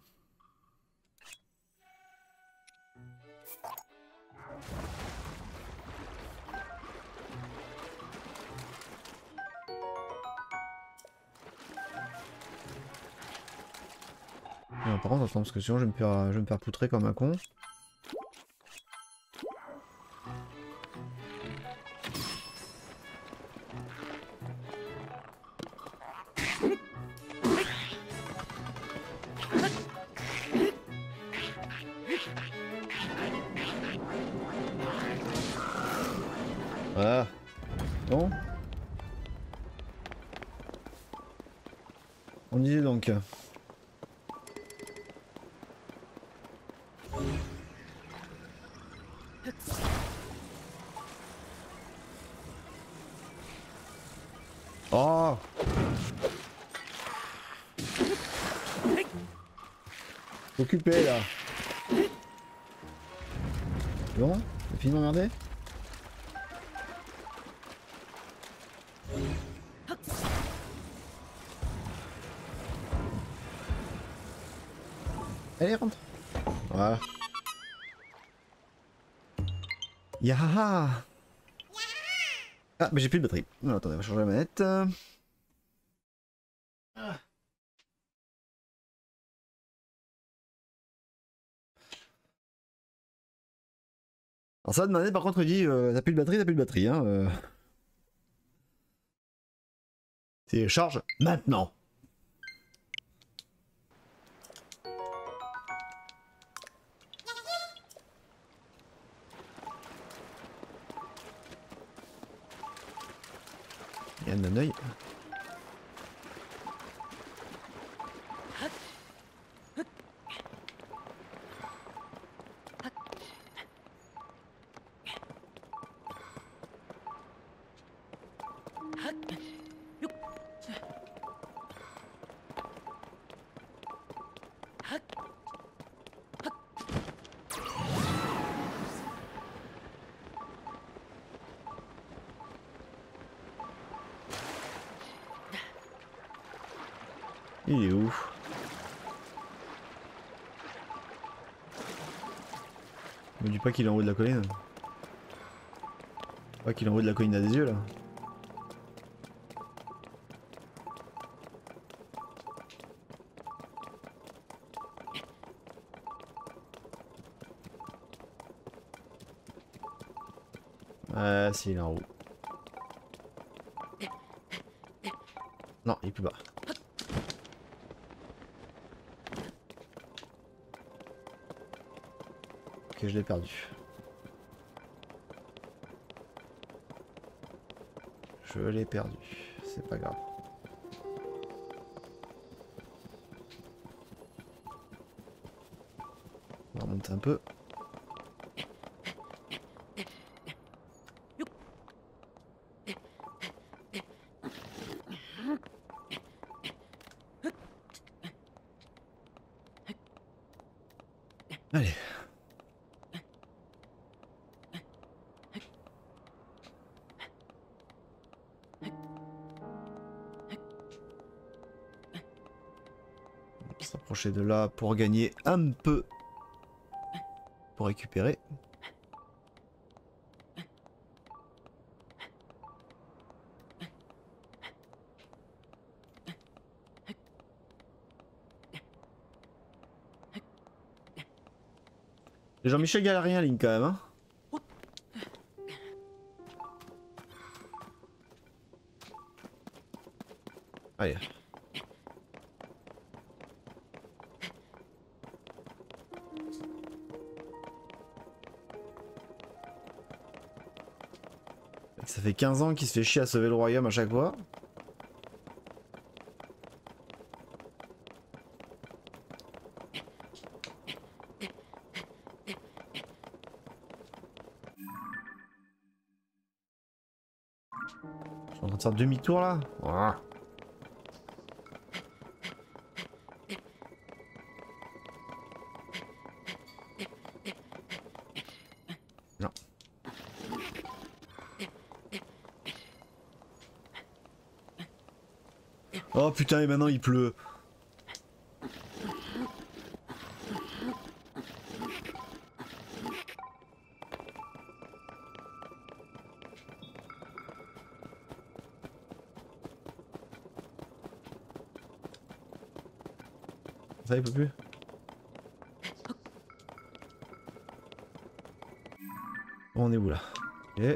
Non, par contre, attends, parce que sinon je vais me faire poutrer comme un con. Ah. Bon. On disait donc. Oh. Occupé là. Bon, t'as fini de m'emmerder? Allez, rentre. Voilà. Yahaha. Ah, mais j'ai plus de batterie. Non, attendez, on va changer la manette. Alors ça va demander par contre il dit t'as plus de batterie hein. C'est charge maintenant. Il y a un œil. Il est où? Me dis pas qu'il est en haut de la colline. Pas qu'il est en haut de la colline à des yeux là. Ah si, il est en haut. Non, il est plus bas. Ok, je l'ai perdu. Je l'ai perdu. C'est pas grave. On va remonter un peu. Allez. On va s'approcher de là pour gagner un peu. Pour récupérer. Jean-Michel Galérien, ligne quand même, hein. Allez. Ça fait 15 ans qu'il se fait chier à sauver le royaume à chaque fois. Je suis en train de faire demi-tour là. Voilà. Non. Oh putain, et maintenant il pleut. Ça il peut plus. On est où là? Ok.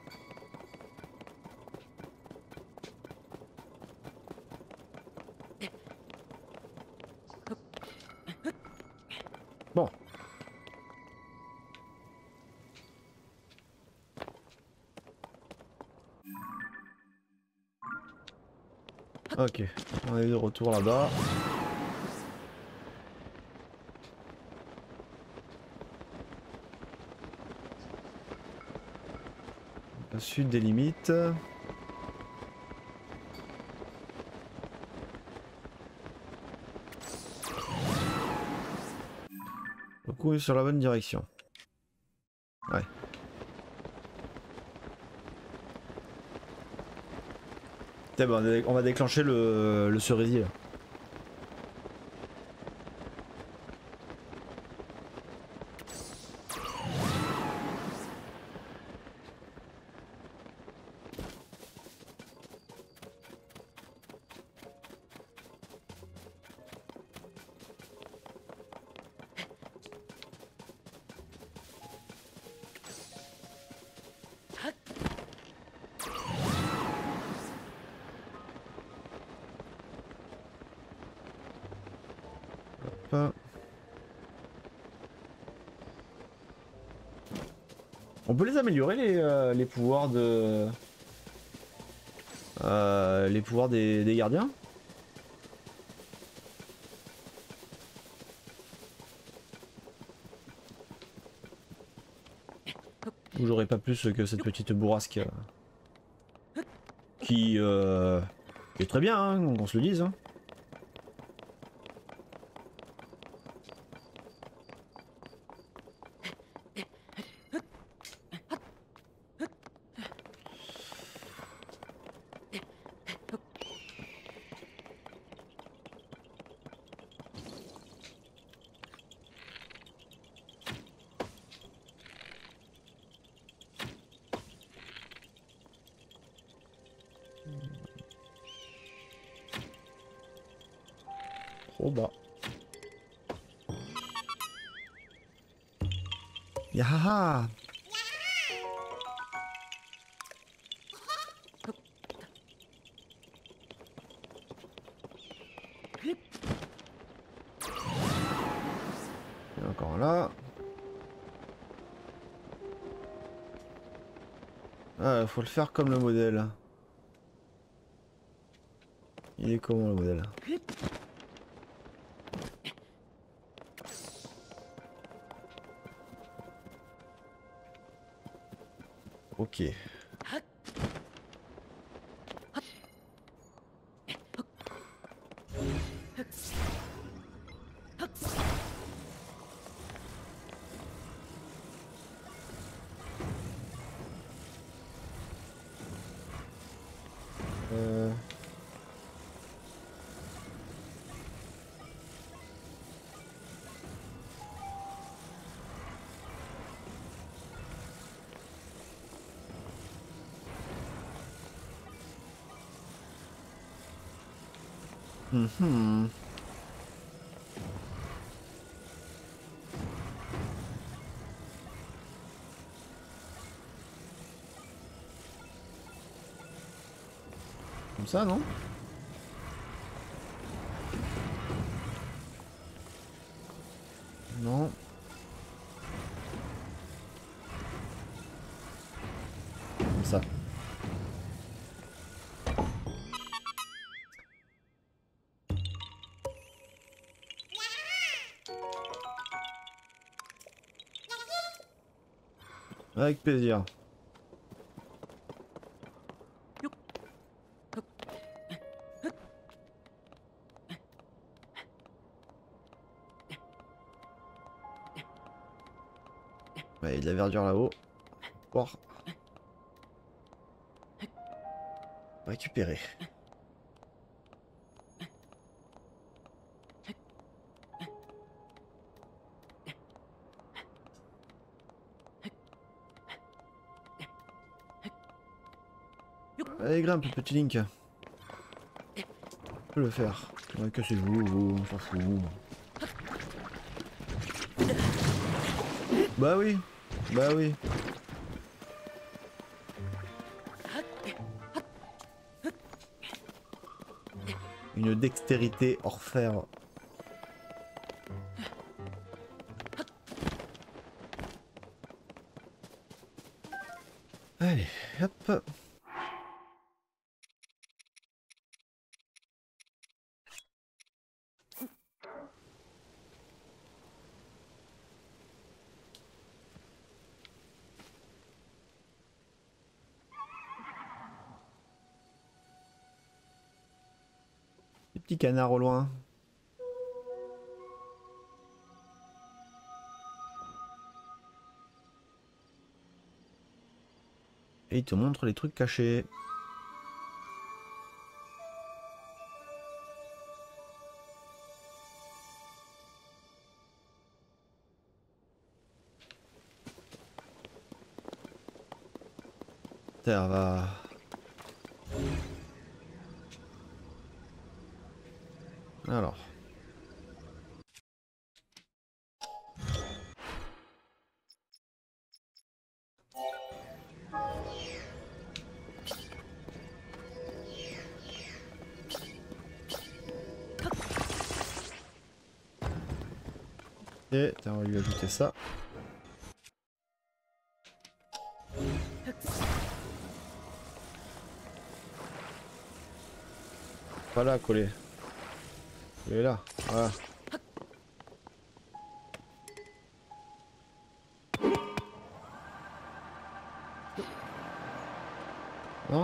Bon. Ok, on est de retour là-bas. Au sud des limites. Donc on est sur la bonne direction. Ouais. Putain, bah, on va déclencher le cerisier là. Hop. On peut les améliorer les pouvoirs de... les pouvoirs des gardiens? Ou j'aurais pas plus que cette petite bourrasque qui est très bien, hein, qu'on se le dise. Hein. Trop bas. Yahaha. Et encore là. Ah, faut le faire comme le modèle. Il est comment le modèle? Ok. Mhm. Comme ça, non? Non. Comme ça. Avec plaisir. Ouais, il y a de la verdure là-haut. Voir. Récupérer. Allez, grimpe, petit Link. Tu peux le faire. Ouais, cassez-vous, on s'en fout. Bah oui. Bah oui. Une dextérité hors fer. Allez, hop. Les petits canards au loin. Et il te montre les trucs cachés. Terre va. Alors. Et on va lui ajouter ça. Pas là, coller. Il est là. Voilà. Non?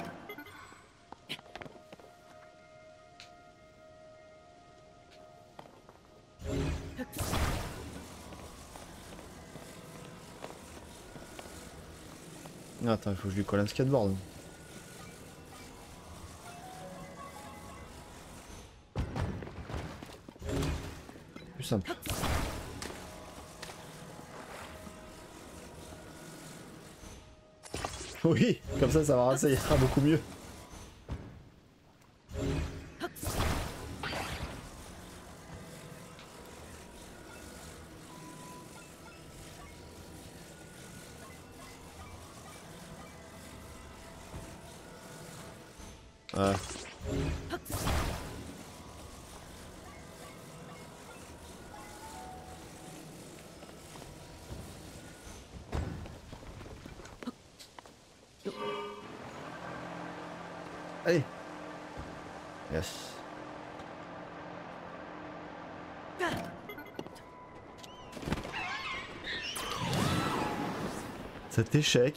Attends, il faut que je lui colle un skateboard. Plus simple. Oui, comme ça ira beaucoup mieux. Ouais. Allez. Yes. Cet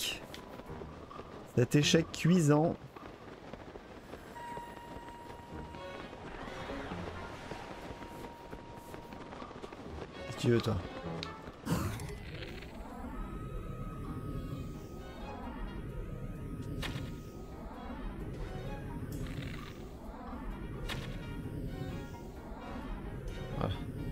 échec cuisant. Qu'est-ce que tu veux, toi? Voilà.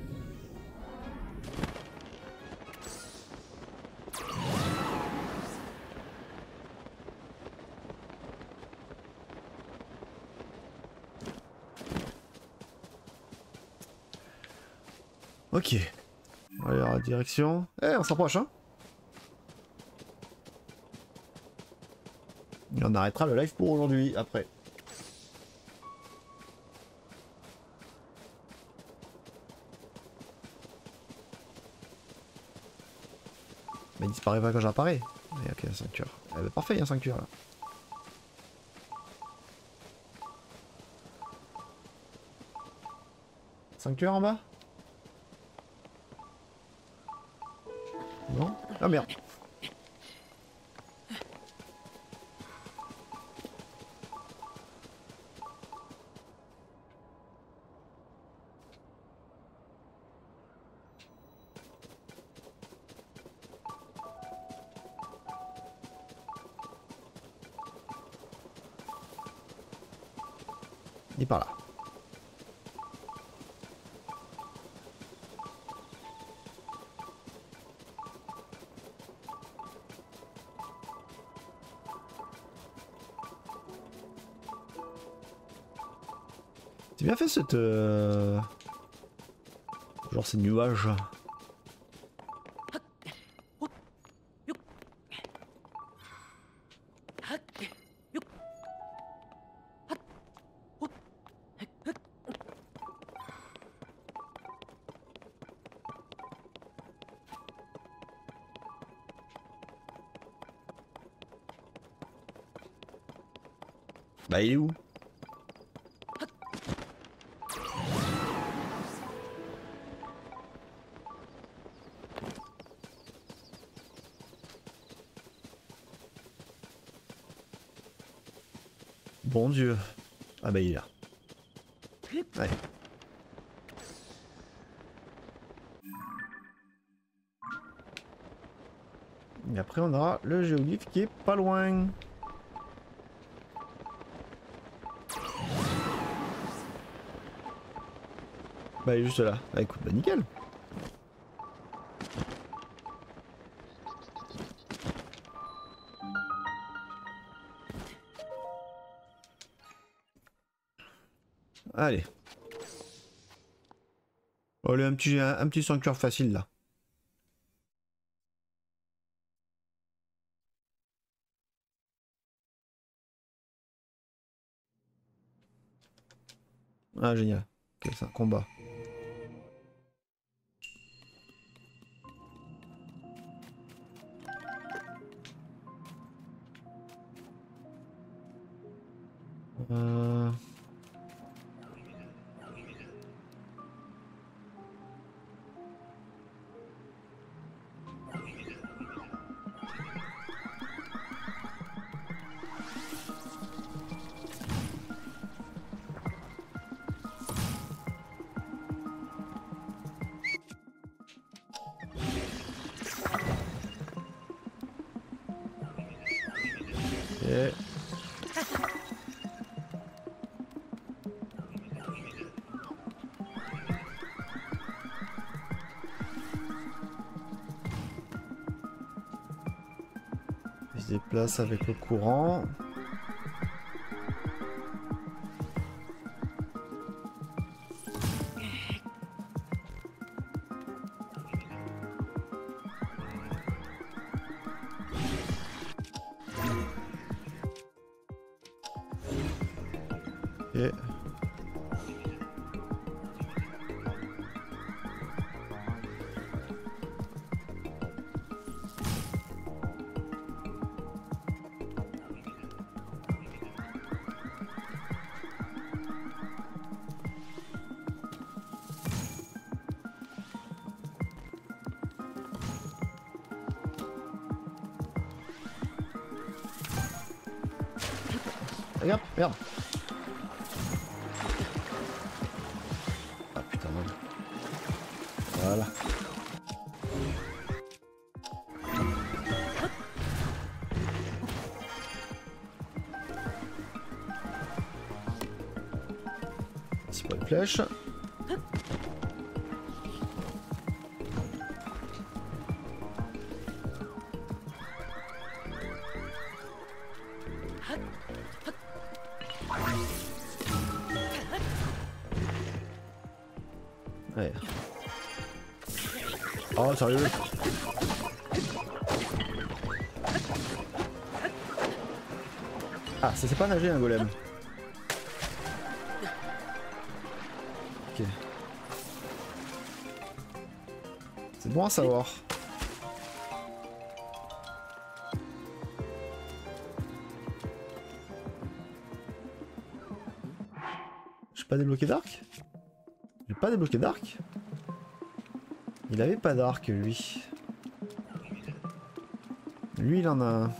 Ok. Allez, la direction. Eh, on s'approche, hein. Et on arrêtera le live pour aujourd'hui, après. Mais il disparaît pas quand j'apparais. Mais ok, la ceinture. Eh ben, parfait, il y a une ceinture là. Ceinture en bas? Non? Ah merde. Il est par là. C'est bien fait cette... Genre ces nuages. Bah il est où? Bon Dieu. Ah bah il est là. Allez. Et après on aura le géoglyphe qui est pas loin. Bah il est juste là. Bah écoute, bah nickel. Allez. Allez, un petit sanctuaire facile là. Ah génial. Ok, c'est un combat. Euh... Ok. Il se déplace avec le courant. Ok. Regarde, merde. Ah putain, non. Voilà. C'est pas une flèche. Ouais. Oh, sérieux? Ah, ça sait pas nager un golem. Ok. C'est bon à savoir. J'ai pas débloqué d'arc? J'ai pas débloqué d'arc? Il avait pas d'arc lui. Lui il en a un.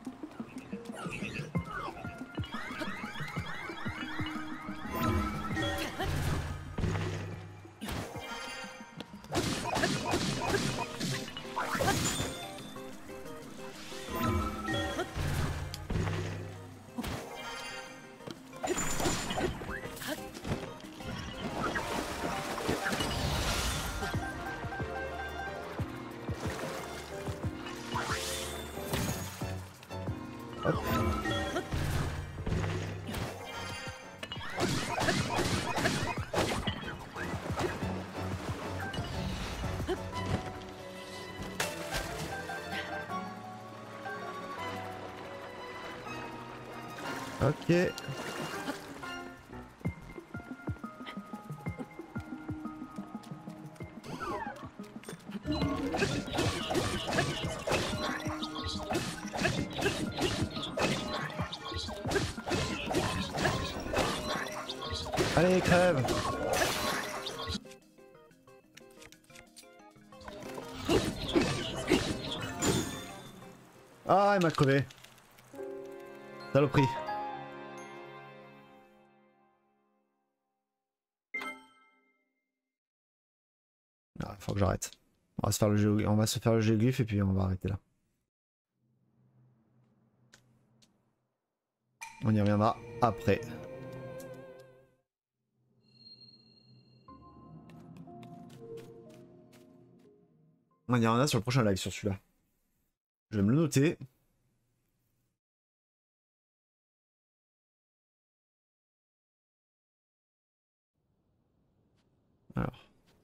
Hop. Ok. Allez, crève! Ah, il m'a crevé. Saloperie. Ah, faut que j'arrête. On va se faire le géoglyphe et puis on va arrêter là. On y reviendra après. On y reviendra sur le prochain live sur celui-là. Je vais me le noter. Alors.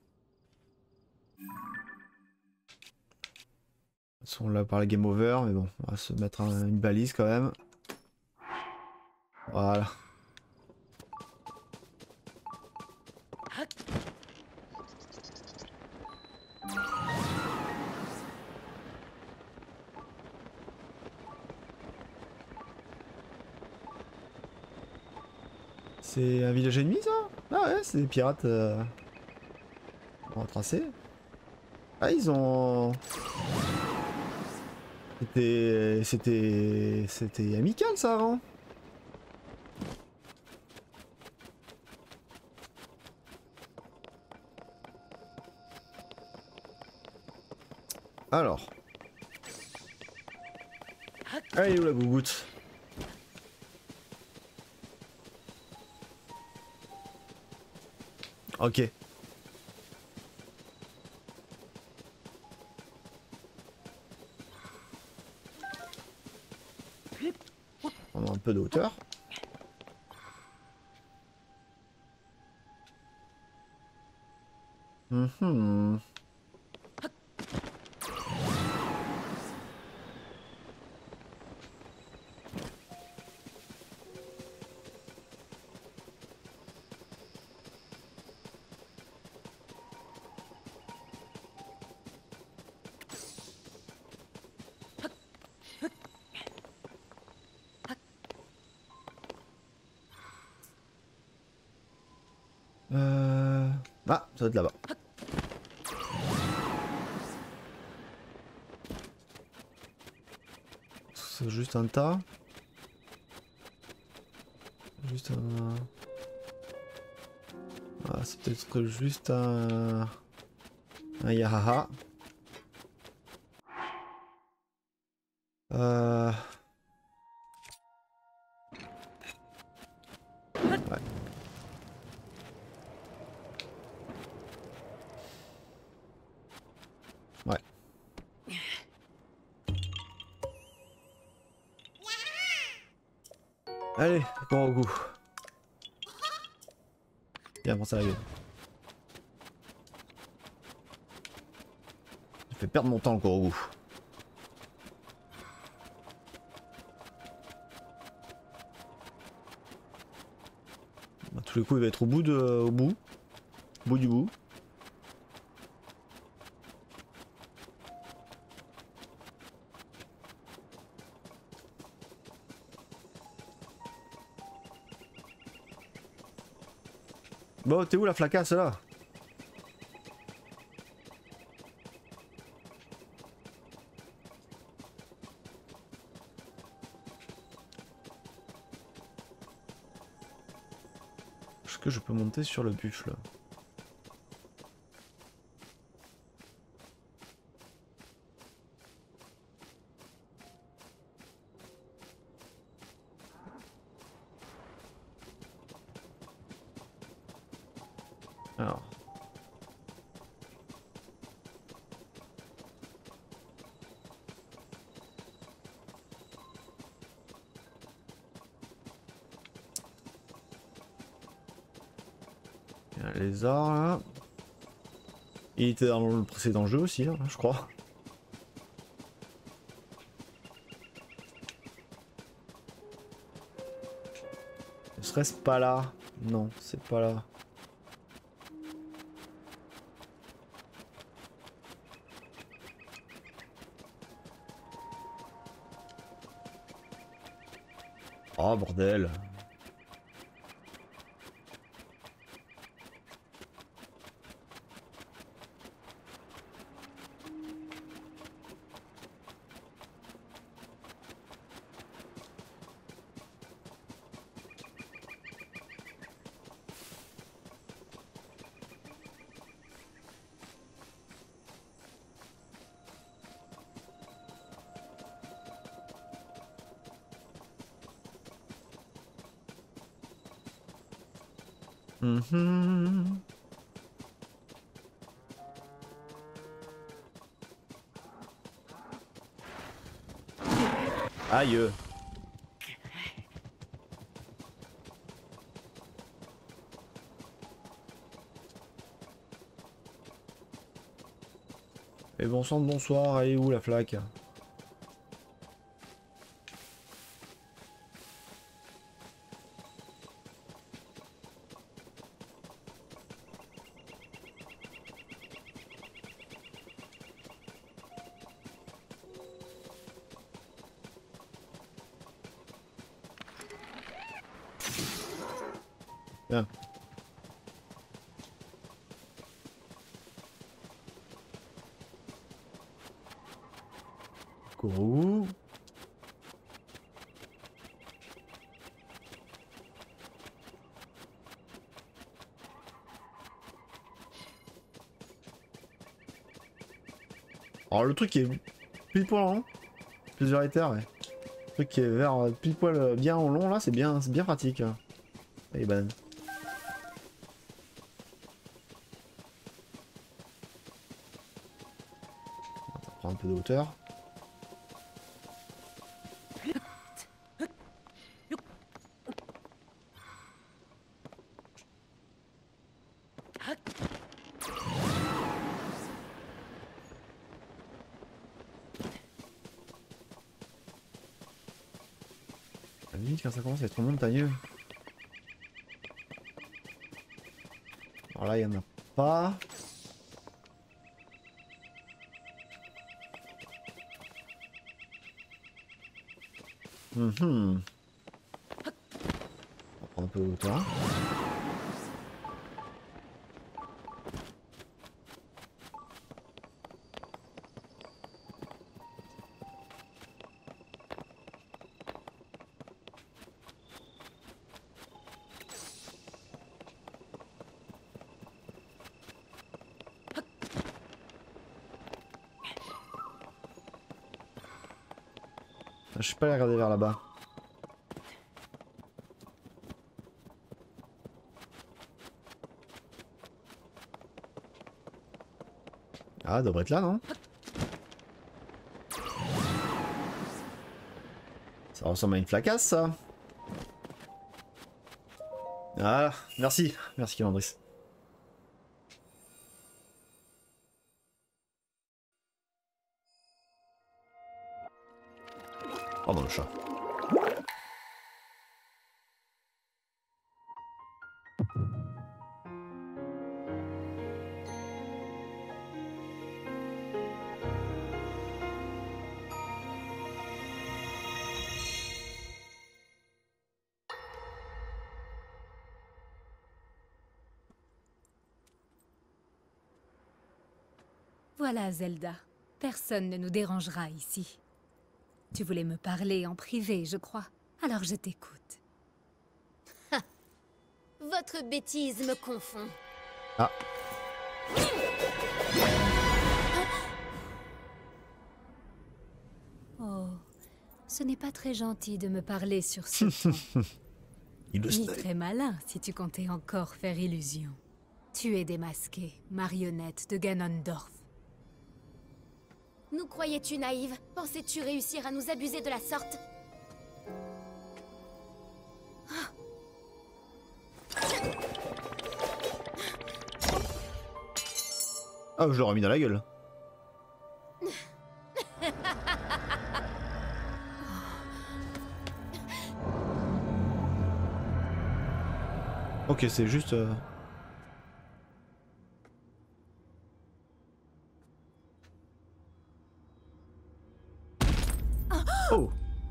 On l'a parlé game over, mais bon, on va se mettre une balise quand même. Voilà. C'est un village ennemi ça? Ah ouais, c'est des pirates retracés. Ah ils ont... C'était amical ça avant. Alors. Allez où la gougoute? Ok. On a un peu de hauteur. Mhm. Ah, ça doit être là-bas. C'est juste un tas. Juste un... Ah, c'est peut-être juste un... Un Yahaha. Ouais. Ouais. Allez, bon au goût. Viens, prends ça la gueule. Je fais perdre mon temps encore au goût. À tous les coups, il va être au bout de... au bout du bout. Bon, t'es où la flacasse là? Est-ce que je peux monter sur le buffle? Alors. Il y a un lézard là. Il était dans le précédent jeu aussi, hein, je crois. Serait-ce pas là? Non, c'est pas là. Oh bordel. Mhm. Aïe. Et bon sang de bonsoir, elle est où la flaque? Tiens. Kourou. Alors le truc qui est pile poil en long, plusieurs éthers, ouais. Le truc qui est vert pile poil bien en long là, c'est bien pratique. Allez, banane. On va prendre un peu de hauteur. À la limite, quand ça commence à être montagneux. Alors là, il n'y en a pas. On va prendre un peu de hauteur. Je suis pas allé regarder vers là-bas. Ah, devrait être là, non? Ça ressemble à une flacasse, ça. Ah, merci. Merci, Calandris. Pardon, le chat. Voilà, Zelda. Personne ne nous dérangera ici. Tu voulais me parler en privé, je crois. Alors je t'écoute. Votre bêtise me confond. Ah. Oh, ce n'est pas très gentil de me parler sur ce ton. Ni très malin si tu comptais encore faire illusion. Tu es démasqué, marionnette de Ganondorf. Nous croyais-tu naïve? Pensais-tu réussir à nous abuser de la sorte? Ah, je l'aurais mis dans la gueule. Ok, c'est juste... Oh.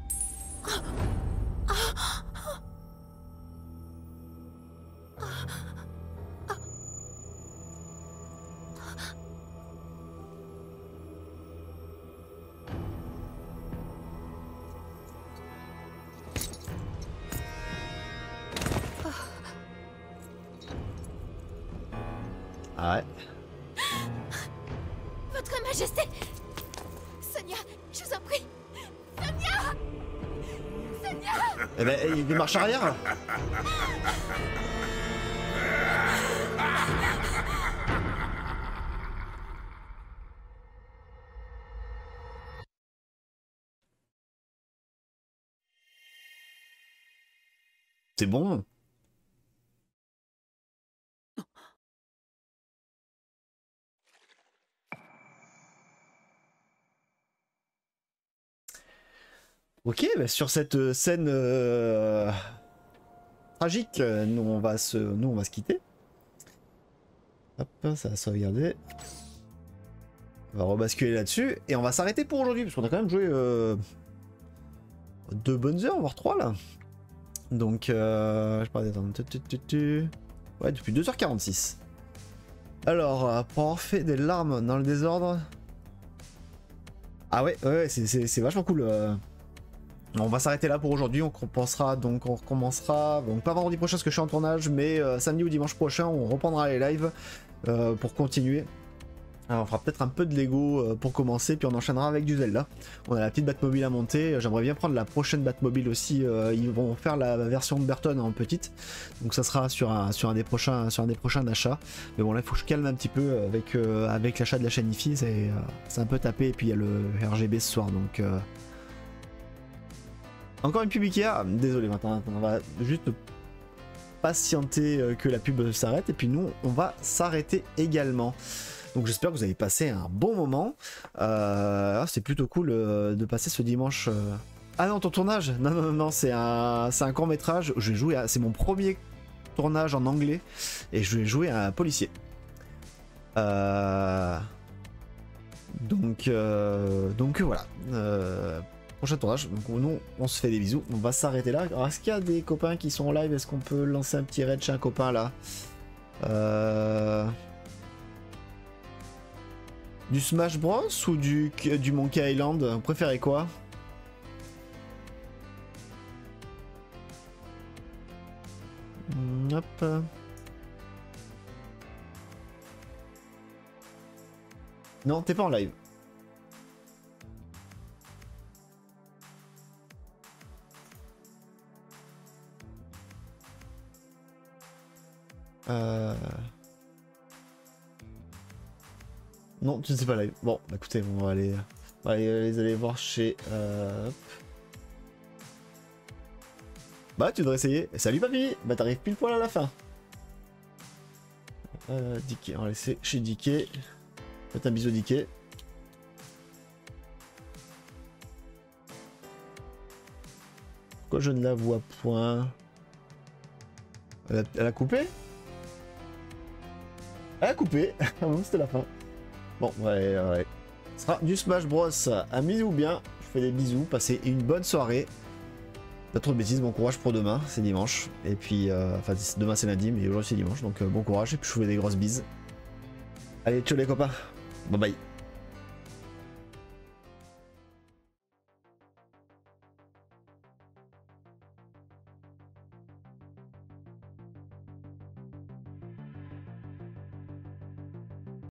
Ah ouais. Votre Majesté! Sonia, je vous en prie! Sonia! Sonia! Eh ben, il marche arrière. C'est bon. Ok, bah sur cette scène tragique, nous on va se quitter. Hop, ça va sauvegarder. On va rebasculer là-dessus et on va s'arrêter pour aujourd'hui parce qu'on a quand même joué 2 bonnes heures, voire 3 là. Donc, je parlais d'attendre. Ouais, depuis 2h46. Alors, pour avoir fait des larmes dans le désordre. Ah ouais, c'est vachement cool. On va s'arrêter là pour aujourd'hui. On recommencera donc pas vendredi prochain parce que je suis en tournage, mais samedi ou dimanche prochain, on reprendra les lives pour continuer. Alors, on fera peut-être un peu de Lego pour commencer, puis on enchaînera avec du Zelda. On a la petite Batmobile à monter. J'aimerais bien prendre la prochaine Batmobile aussi. Ils vont faire la version de Burton en petite, donc ça sera sur un des prochains achats. Mais bon, là, il faut que je calme un petit peu avec l'achat de la chaîne IFI. C'est un peu tapé, et puis il y a le RGB ce soir, donc. Encore une pub Ikea. Désolé, maintenant, on va juste patienter que la pub s'arrête, et puis nous, on va s'arrêter également. Donc j'espère que vous avez passé un bon moment. C'est plutôt cool de passer ce dimanche. Ah non, ton tournage? Non, c'est un court métrage. Je vais jouer c'est mon premier tournage en anglais et je vais jouer à un policier. Donc voilà. Prochain tournage. Donc nous, on se fait des bisous. On va s'arrêter là. Alors, est-ce qu'il y a des copains qui sont en live? Est-ce qu'on peut lancer un petit raid chez un copain là? Du Smash Bros ou du Monkey Island? Vous préférez quoi? Hop. Non, t'es pas en live. Non, tu ne sais pas live. Bon, bah écoutez, on va aller voir chez. Bah, tu devrais essayer. Salut papy. Bah, t'arrives pile poil à la fin. Dicky, on va laisser chez Dicky. Faites un bisou Dicky. Pourquoi je ne la vois point? Elle a coupé? Elle a coupé. C'était la fin. Bon, ouais. Ce sera du Smash Bros. Amusez-vous bien. Je fais des bisous. Passez une bonne soirée. Pas trop de bêtises. Bon courage pour demain. C'est dimanche. Et puis, enfin, demain c'est lundi, mais aujourd'hui c'est dimanche. Donc, bon courage. Et puis, je vous fais des grosses bises. Allez, ciao les copains. Bye bye.